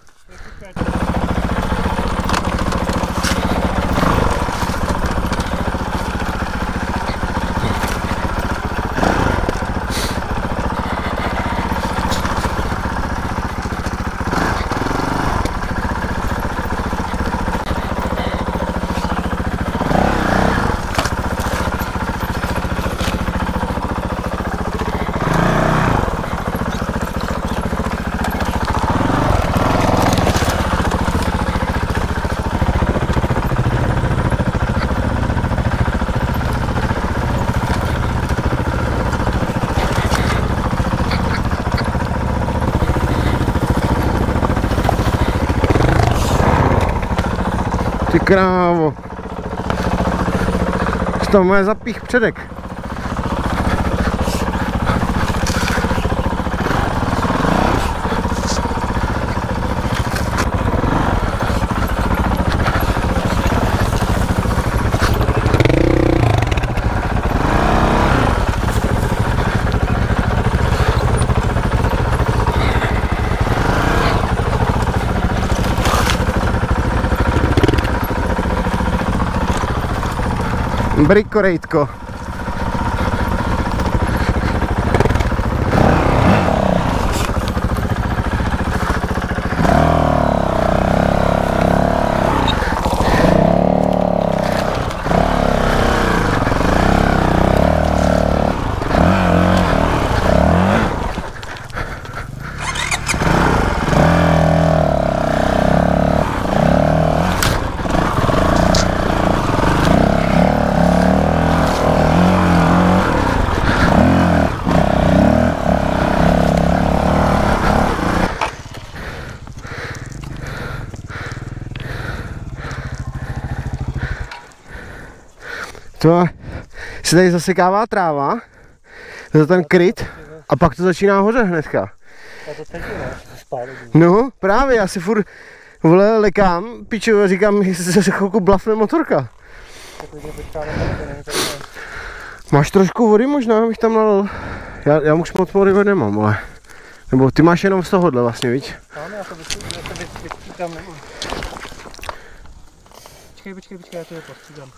Speaker 1: Ty krávo. Z toho má zapích předek. Brikorejtko. To se tady zasekává tráva, to je ten kryt a pak to začíná hoře hnedka.
Speaker 3: Já to teď ne, spálení.
Speaker 1: No, právě, já si furt vole lekám, piču, a říkám, že se chvilku blafne motorka. Máš trošku vody možná, bych tam nalil. Já, já už moc vody nemám, ale. Nebo ty máš jenom z tohohle vlastně, víš?
Speaker 3: Ano, já to vystříkám, nebo. Počkej, počkej, počkej, já to je postříkám.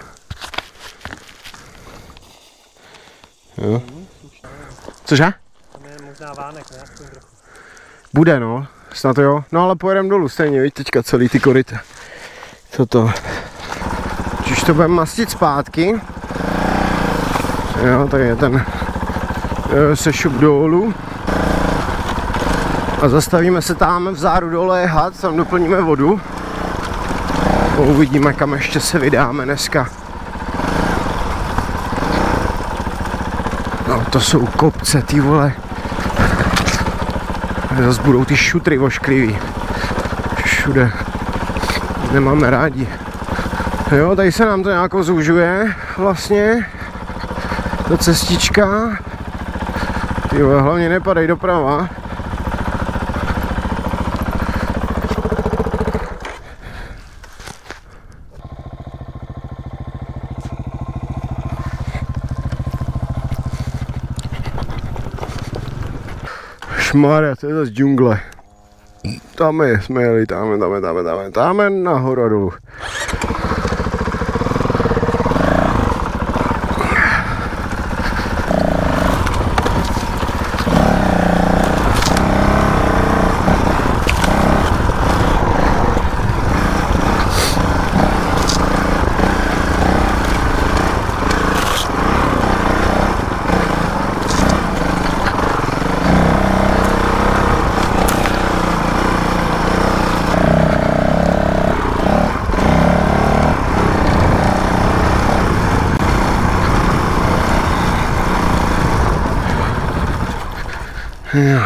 Speaker 1: Jo. Cože?
Speaker 3: Tam je možná vánek, ne? Aspoň trochu.
Speaker 1: Bude no, snad jo. No ale pojedeme dolů stejně, víš, teďka celý ty koryta. Co to? Když to budeme mastit zpátky. Jo, tady je ten sešup dolů. A zastavíme se tam vzadu dole had, tam doplníme vodu. A uvidíme, kam ještě se vydáme dneska. No to jsou kopce, ty vole. Zase budou ty šutry ošklivý. Všude. Nemáme rádi. Jo, tady se nám to nějako zúžuje vlastně. Ta cestička. Ty vole, hlavně nepadej doprava. Šmarja, to je zase džungle. Tam je, jsme jeli, tam je, tam je, tam je, tam je, tam je nahoru a dolů. Jo.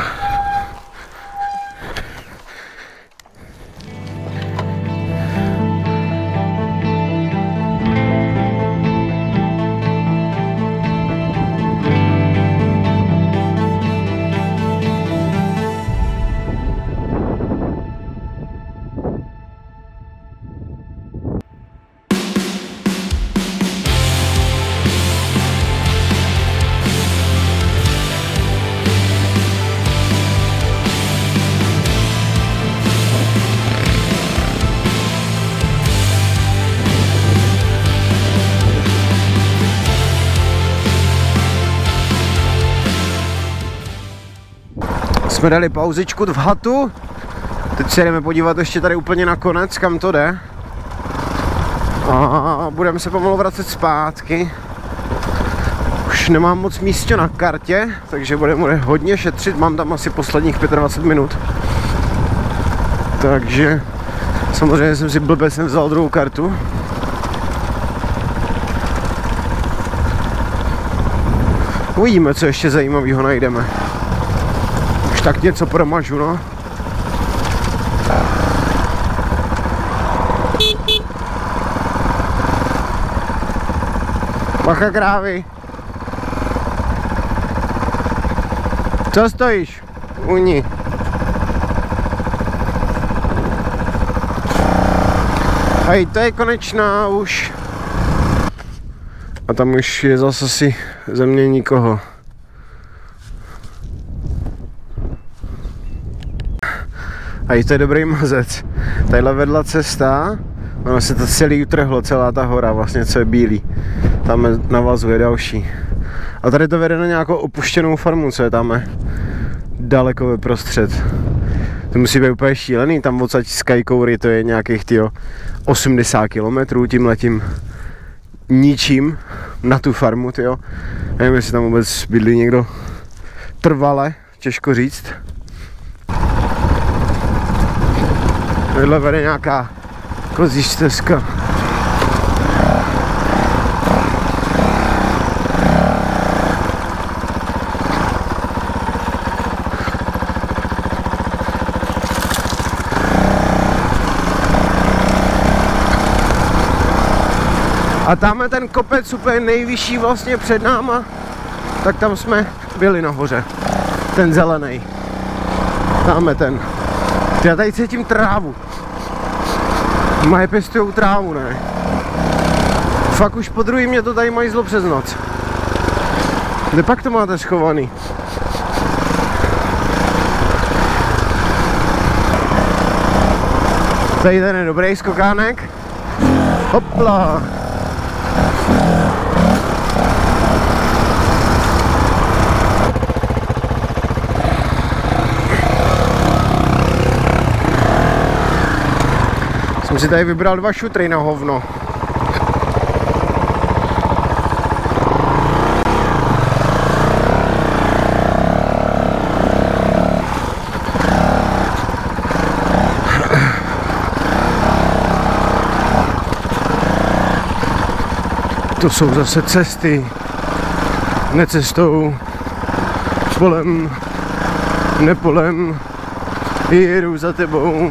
Speaker 1: Jsme dali pauzičku v hatu. Teď se jdeme podívat ještě tady úplně na konec, kam to jde. A budeme se pomalu vracet zpátky. Už nemám moc místa na kartě, takže budeme hodně šetřit. Mám tam asi posledních dvacet pět minut. Takže samozřejmě jsem si blbě jsem vzal druhou kartu. Uvidíme, co ještě zajímavého najdeme. Už tak něco promažu, no. Bacha krávy. Co stojíš? Uni. Hej, to je konečná už. A tam už je zase si ze mě nikoho. Hej, to je dobrý mazec. Tadyhle vedla cesta, ono se to celý utrhlo, celá ta hora, vlastně co je bílý. Tam navazuje další. A tady to vede na nějakou opuštěnou farmu, co je tam daleko ve prostřed. To musí být úplně šílený, tam odsaď z Kajkoury to je nějakých tyjo, osmdesát kilometrů tímhletím ničím na tu farmu, tyjo. Nevím, jestli tam vůbec bydlí někdo trvale, těžko říct. Tohle vede nějaká kozí stezka. A A tam je ten kopec úplně nejvyšší vlastně před náma, tak tam jsme byli nahoře. Ten zelený. Tam je ten. Já tady cítím trávu. Mají pěstujou trávu, ne? Fakt už po druhý mě to tady mají zlo přes noc. Kde pak to máte schovaný? Tady ten je dobrý skokánek. Hopla. Jsem si tady vybral dva šutry na hovno. To jsou zase cesty, necestou, polem, nepolem, jedu za tebou.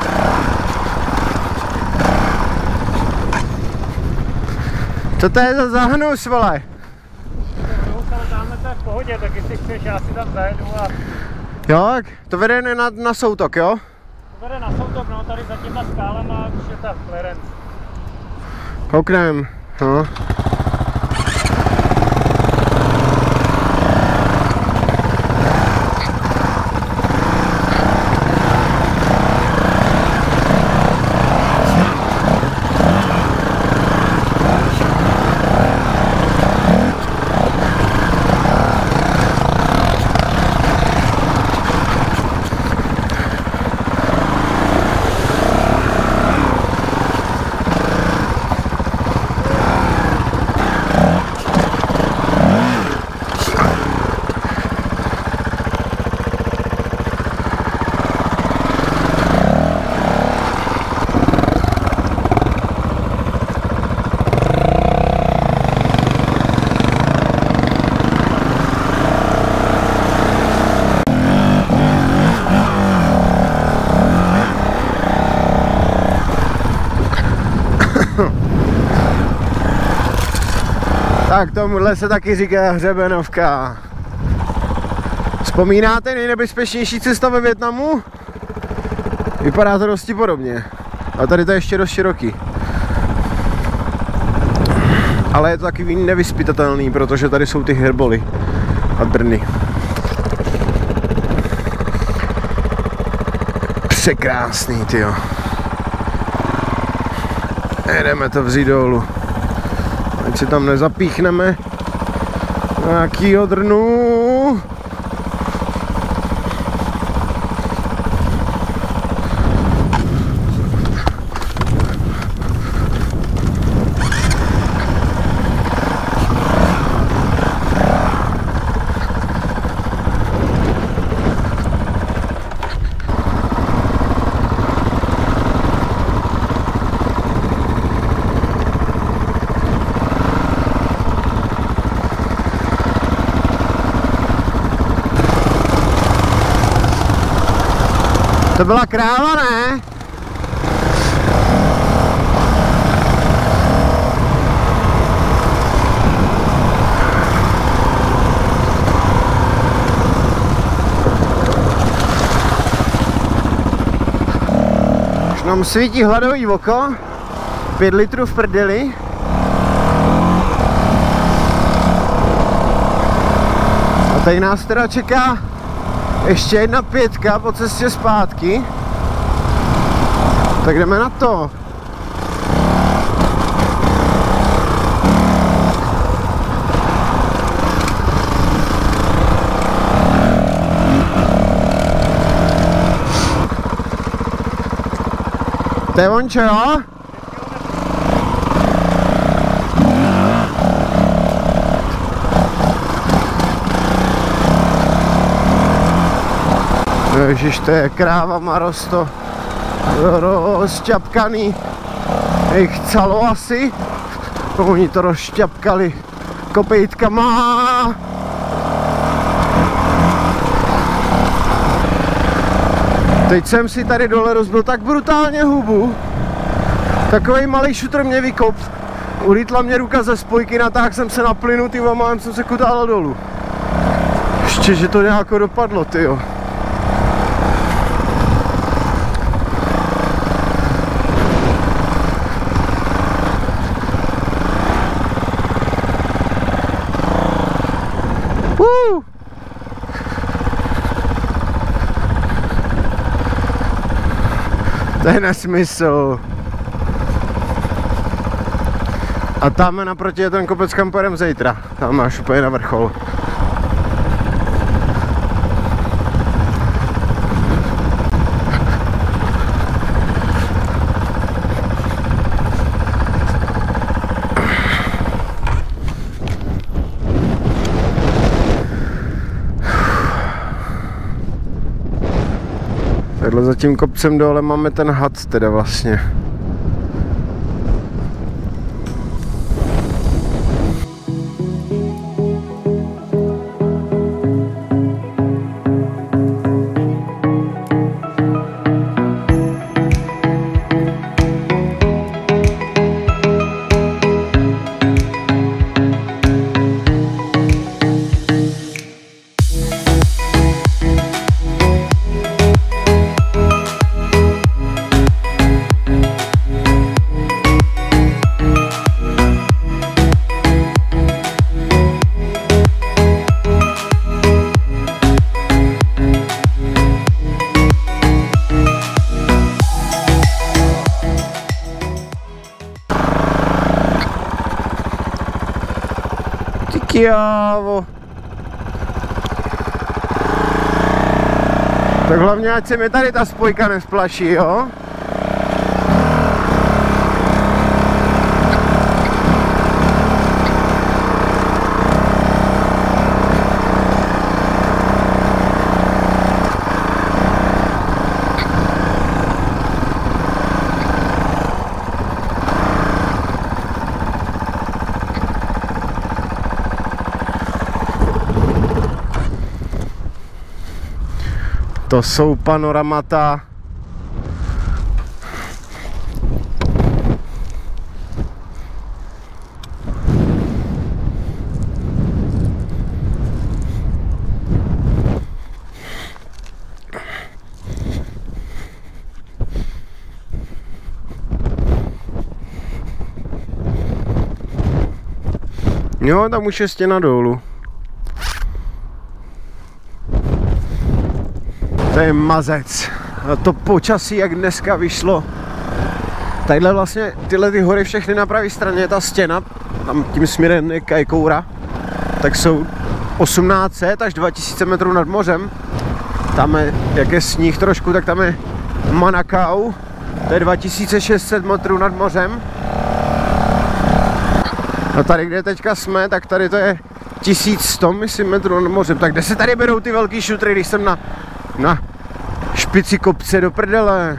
Speaker 1: Co to je za zahnus, vole?
Speaker 3: Ale tamhle to je v pohodě, tak jestli chceš, já si tam zajedu a...
Speaker 1: Jo, to vede na, na soutok, jo?
Speaker 3: To vede na soutok, no, tady za těma skálama už je ta Clarence.
Speaker 1: Kouknem, no. Tak tomuhle se taky říká hřebenovka. Vzpomínáte nejnebezpečnější cesta ve Vietnamu? Vypadá to dosti podobně. A tady to je ještě dost široký. Ale je to taky nevyspytatelný, protože tady jsou ty herboly a drny. Překrásný, tyjo. Jedeme to vzít dolů. Ať si tam nezapíchneme nějakýho drnu. To byla kráva, ne? Už nám svítí hladový oko. Pět litrů v prdeli. A tady nás teda čeká ještě jedna pětka po cestě zpátky. Tak jdeme na to. To je on, čo jo? Ježiš, to je kráva Marosto. Rozšťapkaný. Je jich calo asi. Oni to rozšťapkali kopejtkama. Teď jsem si tady dole rozbil tak brutálně hubu. Takovej malý šutr mě vykop. ulítla mě ruka ze spojky, natáhl jsem se na plynu, ty a málem jsem se kutála dolů. Ještě, že to nějako dopadlo, tyjo. Uh. To je nesmysl. A tam naproti je ten kopec, kam pojedeme zítra. Tam máš úplně na vrchol. Takhle za tím kopcem dole máme ten had teda vlastně. Jávo. Tak hlavně ať se mi tady ta spojka nesplaší, jo? To jsou panoramata. Jo, tam už je stěna dolů. To je mazec. A to počasí, jak dneska vyšlo. Tadyhle vlastně tyhle ty hory všechny na pravé straně, ta stěna, tam tím směrem je Kajkoura, tak jsou osmnáct set až dva tisíce metrů nad mořem. Tam je, jak je sníh trošku, tak tam je Manukau, to je dva tisíce šest set metrů nad mořem. A tady, kde teďka jsme, tak tady to je tisíc sto, myslím, metrů nad mořem. Tak kde se tady berou ty velký šutry, když jsem na Na špici kopce do prdele.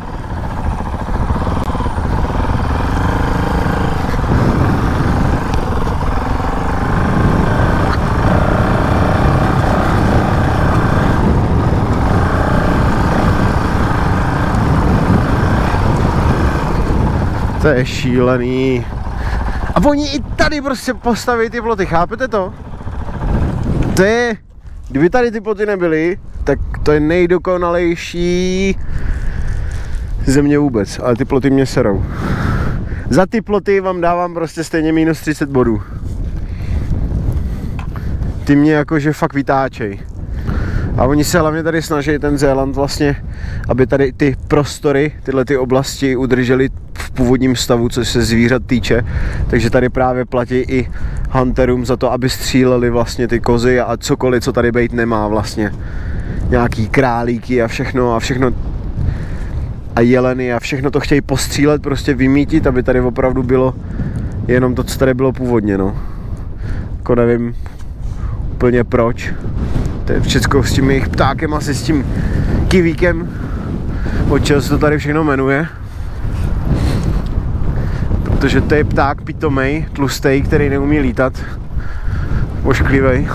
Speaker 1: To je šílený. A oni i tady prostě postaví ty ploty, chápete to? To je, kdyby tady ty ploty nebyly, tak to je nejdokonalejší země vůbec, ale ty ploty mě serou. Za ty ploty vám dávám prostě stejně minus třicet bodů. Ty mě jakože fakt vytáčej. A oni se hlavně tady snaží ten Zéland vlastně, aby tady ty prostory, tyhle ty oblasti udrželi v původním stavu, co se zvířat týče. Takže tady právě platí i hunterům za to, aby stříleli vlastně ty kozy a cokoliv, co tady být nemá vlastně. Nějaký králíky a všechno a všechno a jeleny a všechno to chtějí postřílet, prostě vymítit, aby tady opravdu bylo jenom to, co tady bylo původně, no. Jako nevím úplně proč. To je všechno s tím jejich ptákem, asi s tím kivíkem, od čeho se to tady všechno jmenuje. Protože to je pták pitomej, tlustej, který neumí lítat. Ošklivej.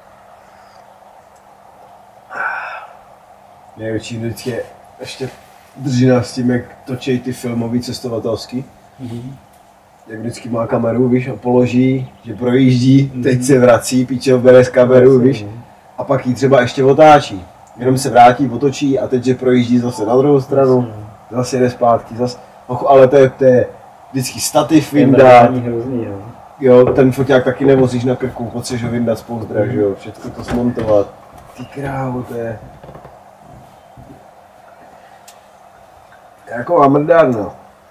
Speaker 1: Největší vždycky je ještě drží nás tím, jak točí ty filmový cestovatelský. Mm-hmm. Jak vždycky má kameru, víš, a položí, že projíždí, mm-hmm. teď se vrací, píčo, bere z kameru, víš, a pak ji třeba ještě otáčí. Jenom se vrátí, otočí a teď, že projíždí zase na druhou stranu, zase jde zpátky, zase, ale to je, to je vždycky stativ vyndat. Jo, ten foťák taky nevozíš na krku, potřebuješ ho vyndat z pouzdra, že jo, všechno to smontovat. Ty krávo, to je... Taková mrdárna.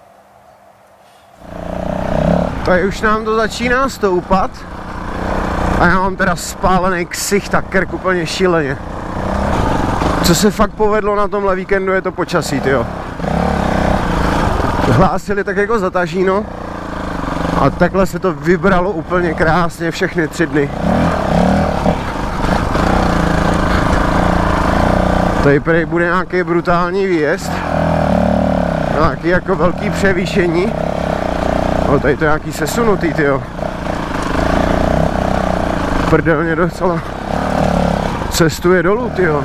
Speaker 1: Tady už nám to začíná stoupat. A já mám teda spálený ksicht a krk úplně šíleně. Co se fakt povedlo na tomhle víkendu je to počasí, tyjo. Hlásili tak jako zatažíno. A takhle se to vybralo úplně krásně všechny tři dny. Tady prý bude nějaký brutální výjezd. Nějaký jako velký převýšení. No tady to je nějaký sesunutý, tyjo. Prdelně docela cestuje dolů, tyjo.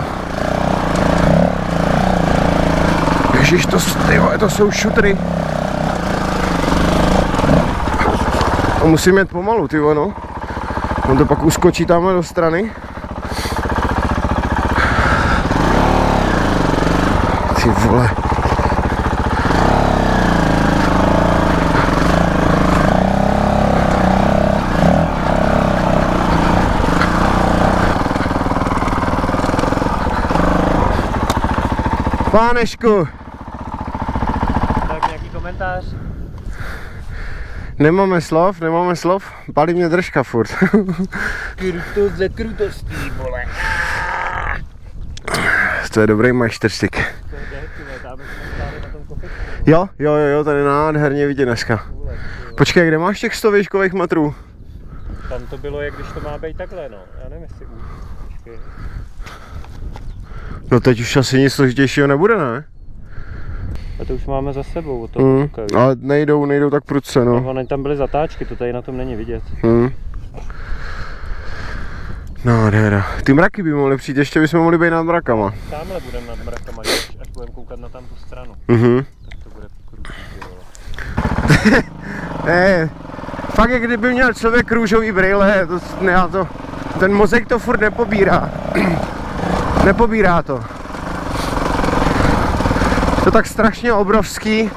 Speaker 1: Ježiš, to, tyjo, to jsou šutry. A musím jet pomalu, tyjo, no. On to pak uskočí tamhle do strany. Ty vole. Pánešku.
Speaker 3: Tak nějaký komentář?
Speaker 1: Nemáme slov, nemáme slov, palí mě držka furt.
Speaker 3: Krutost za krutostí, vole.
Speaker 1: To je dobrý majšterštyk. Jo, jo, jo, jo, tady nádherně vidět dneska. Počkej, kde máš těch sto výškových metrů?
Speaker 3: Tam to bylo, jak když to má být takhle, no. Já nevím, jestli už. Počkej.
Speaker 1: No teď už asi nic složitějšího nebude, ne?
Speaker 3: A to už máme za sebou, o tom
Speaker 1: mm, ale nejdou, nejdou tak prudce, no.
Speaker 3: Ono tam byly zatáčky, to tady na tom není vidět.
Speaker 1: Mm. No, nehra. Ty mraky by mohly přijít, ještě bychom mohli být nad mrakama.
Speaker 3: Tamhle budeme nad mrakama, až, až budeme koukat na tam tu stranu.
Speaker 1: Mhm.
Speaker 3: Tak to bude krutý,
Speaker 1: eh, fakt je, kdyby měl člověk růžový brýle, to, ne, to, ten mozek to furt nepobírá. Nepobírá to. To tak strašně obrovský.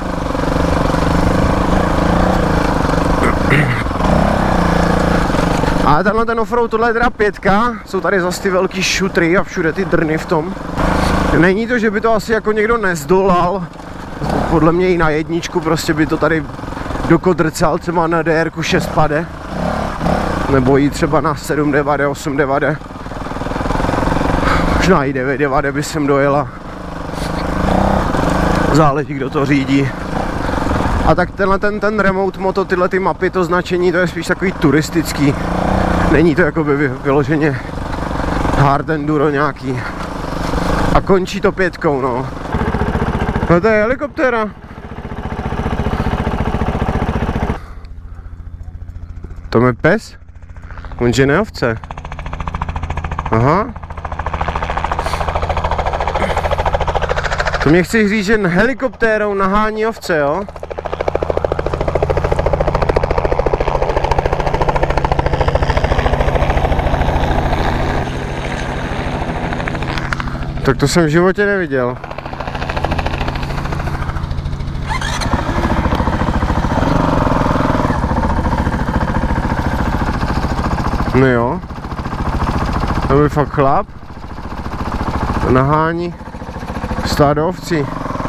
Speaker 1: A tenhle ten offroad, tohle je teda pětka, jsou tady zase ty velký šutry a všude ty drny v tom. Není to, že by to asi jako někdo nezdolal, podle mě i na jedničku prostě by to tady dokodrcal, třeba na D R ku šest pade, nebo i třeba na sedm devade, osm devade. Možná i devět devade by sem dojela. Záleží, kdo to řídí. A tak tenhle ten, ten remote moto, tyhle ty mapy, to značení, to je spíš takový turistický. Není to jako by vyloženě hard enduro nějaký. A končí to pětkou, no. No to je helikoptéra. To je pes? On žene ovce. Aha. To mě chci říct, že helikoptérou nahání ovce, jo? Tak to jsem v životě neviděl. No jo. To byl fakt chlap. To nahání stádo ovcí.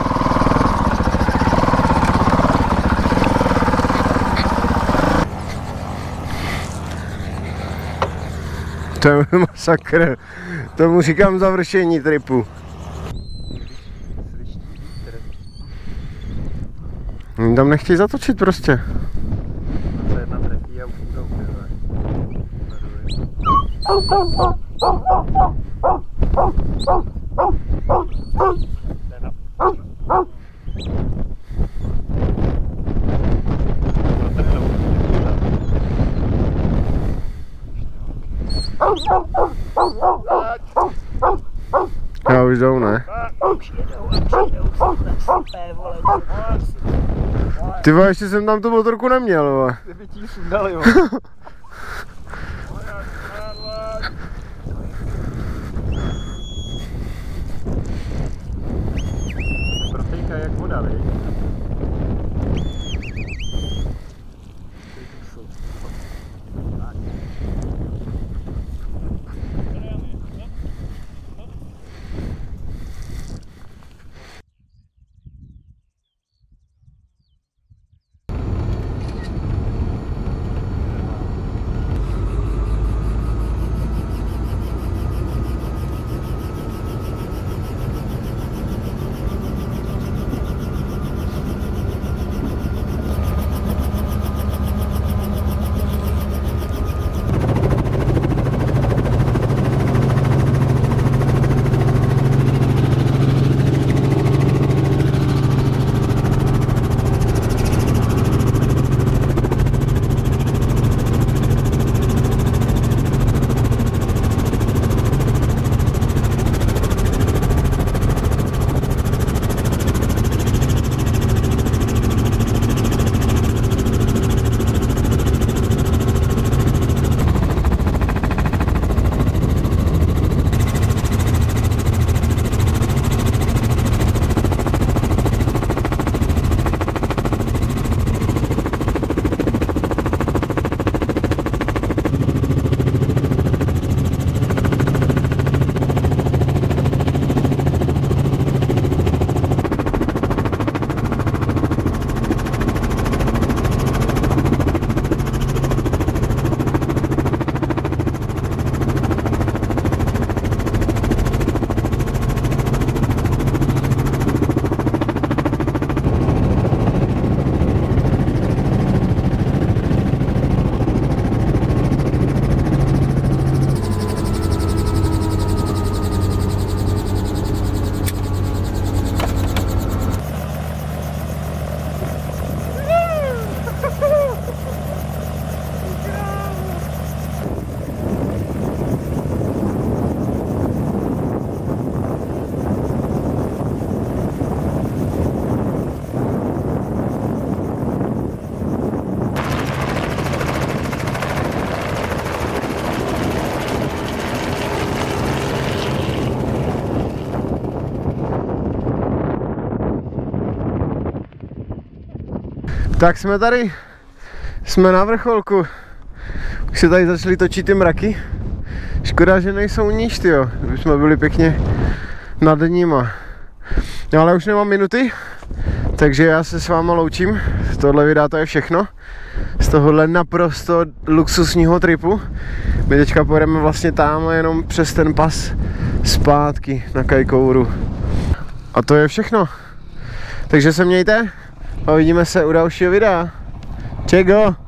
Speaker 1: To je masakr. Tomu říkám završení tripu. Oni tam nechtějí zatočit prostě. Já už jdou, ne?
Speaker 3: Super, vole,
Speaker 1: Ty vole, ještě jsem tam tu motorku neměl, vole.
Speaker 3: kdyby ti ji sundali, jo. Protéká jak voda, viď?
Speaker 1: Tak jsme tady, jsme na vrcholku. Už se tady začaly točit ty mraky. Škoda, že nejsou níž, tyjo. Už jsme byli pěkně nad nima. No ale už nemám minuty, takže já se s váma loučím. Tohle videa to je všechno. Z tohohle naprosto luxusního tripu. My teďka pojedeme vlastně tamhle jenom přes ten pas zpátky na Kajkouru. A to je všechno. Takže se mějte a uvidíme se u dalšího videa. Čego?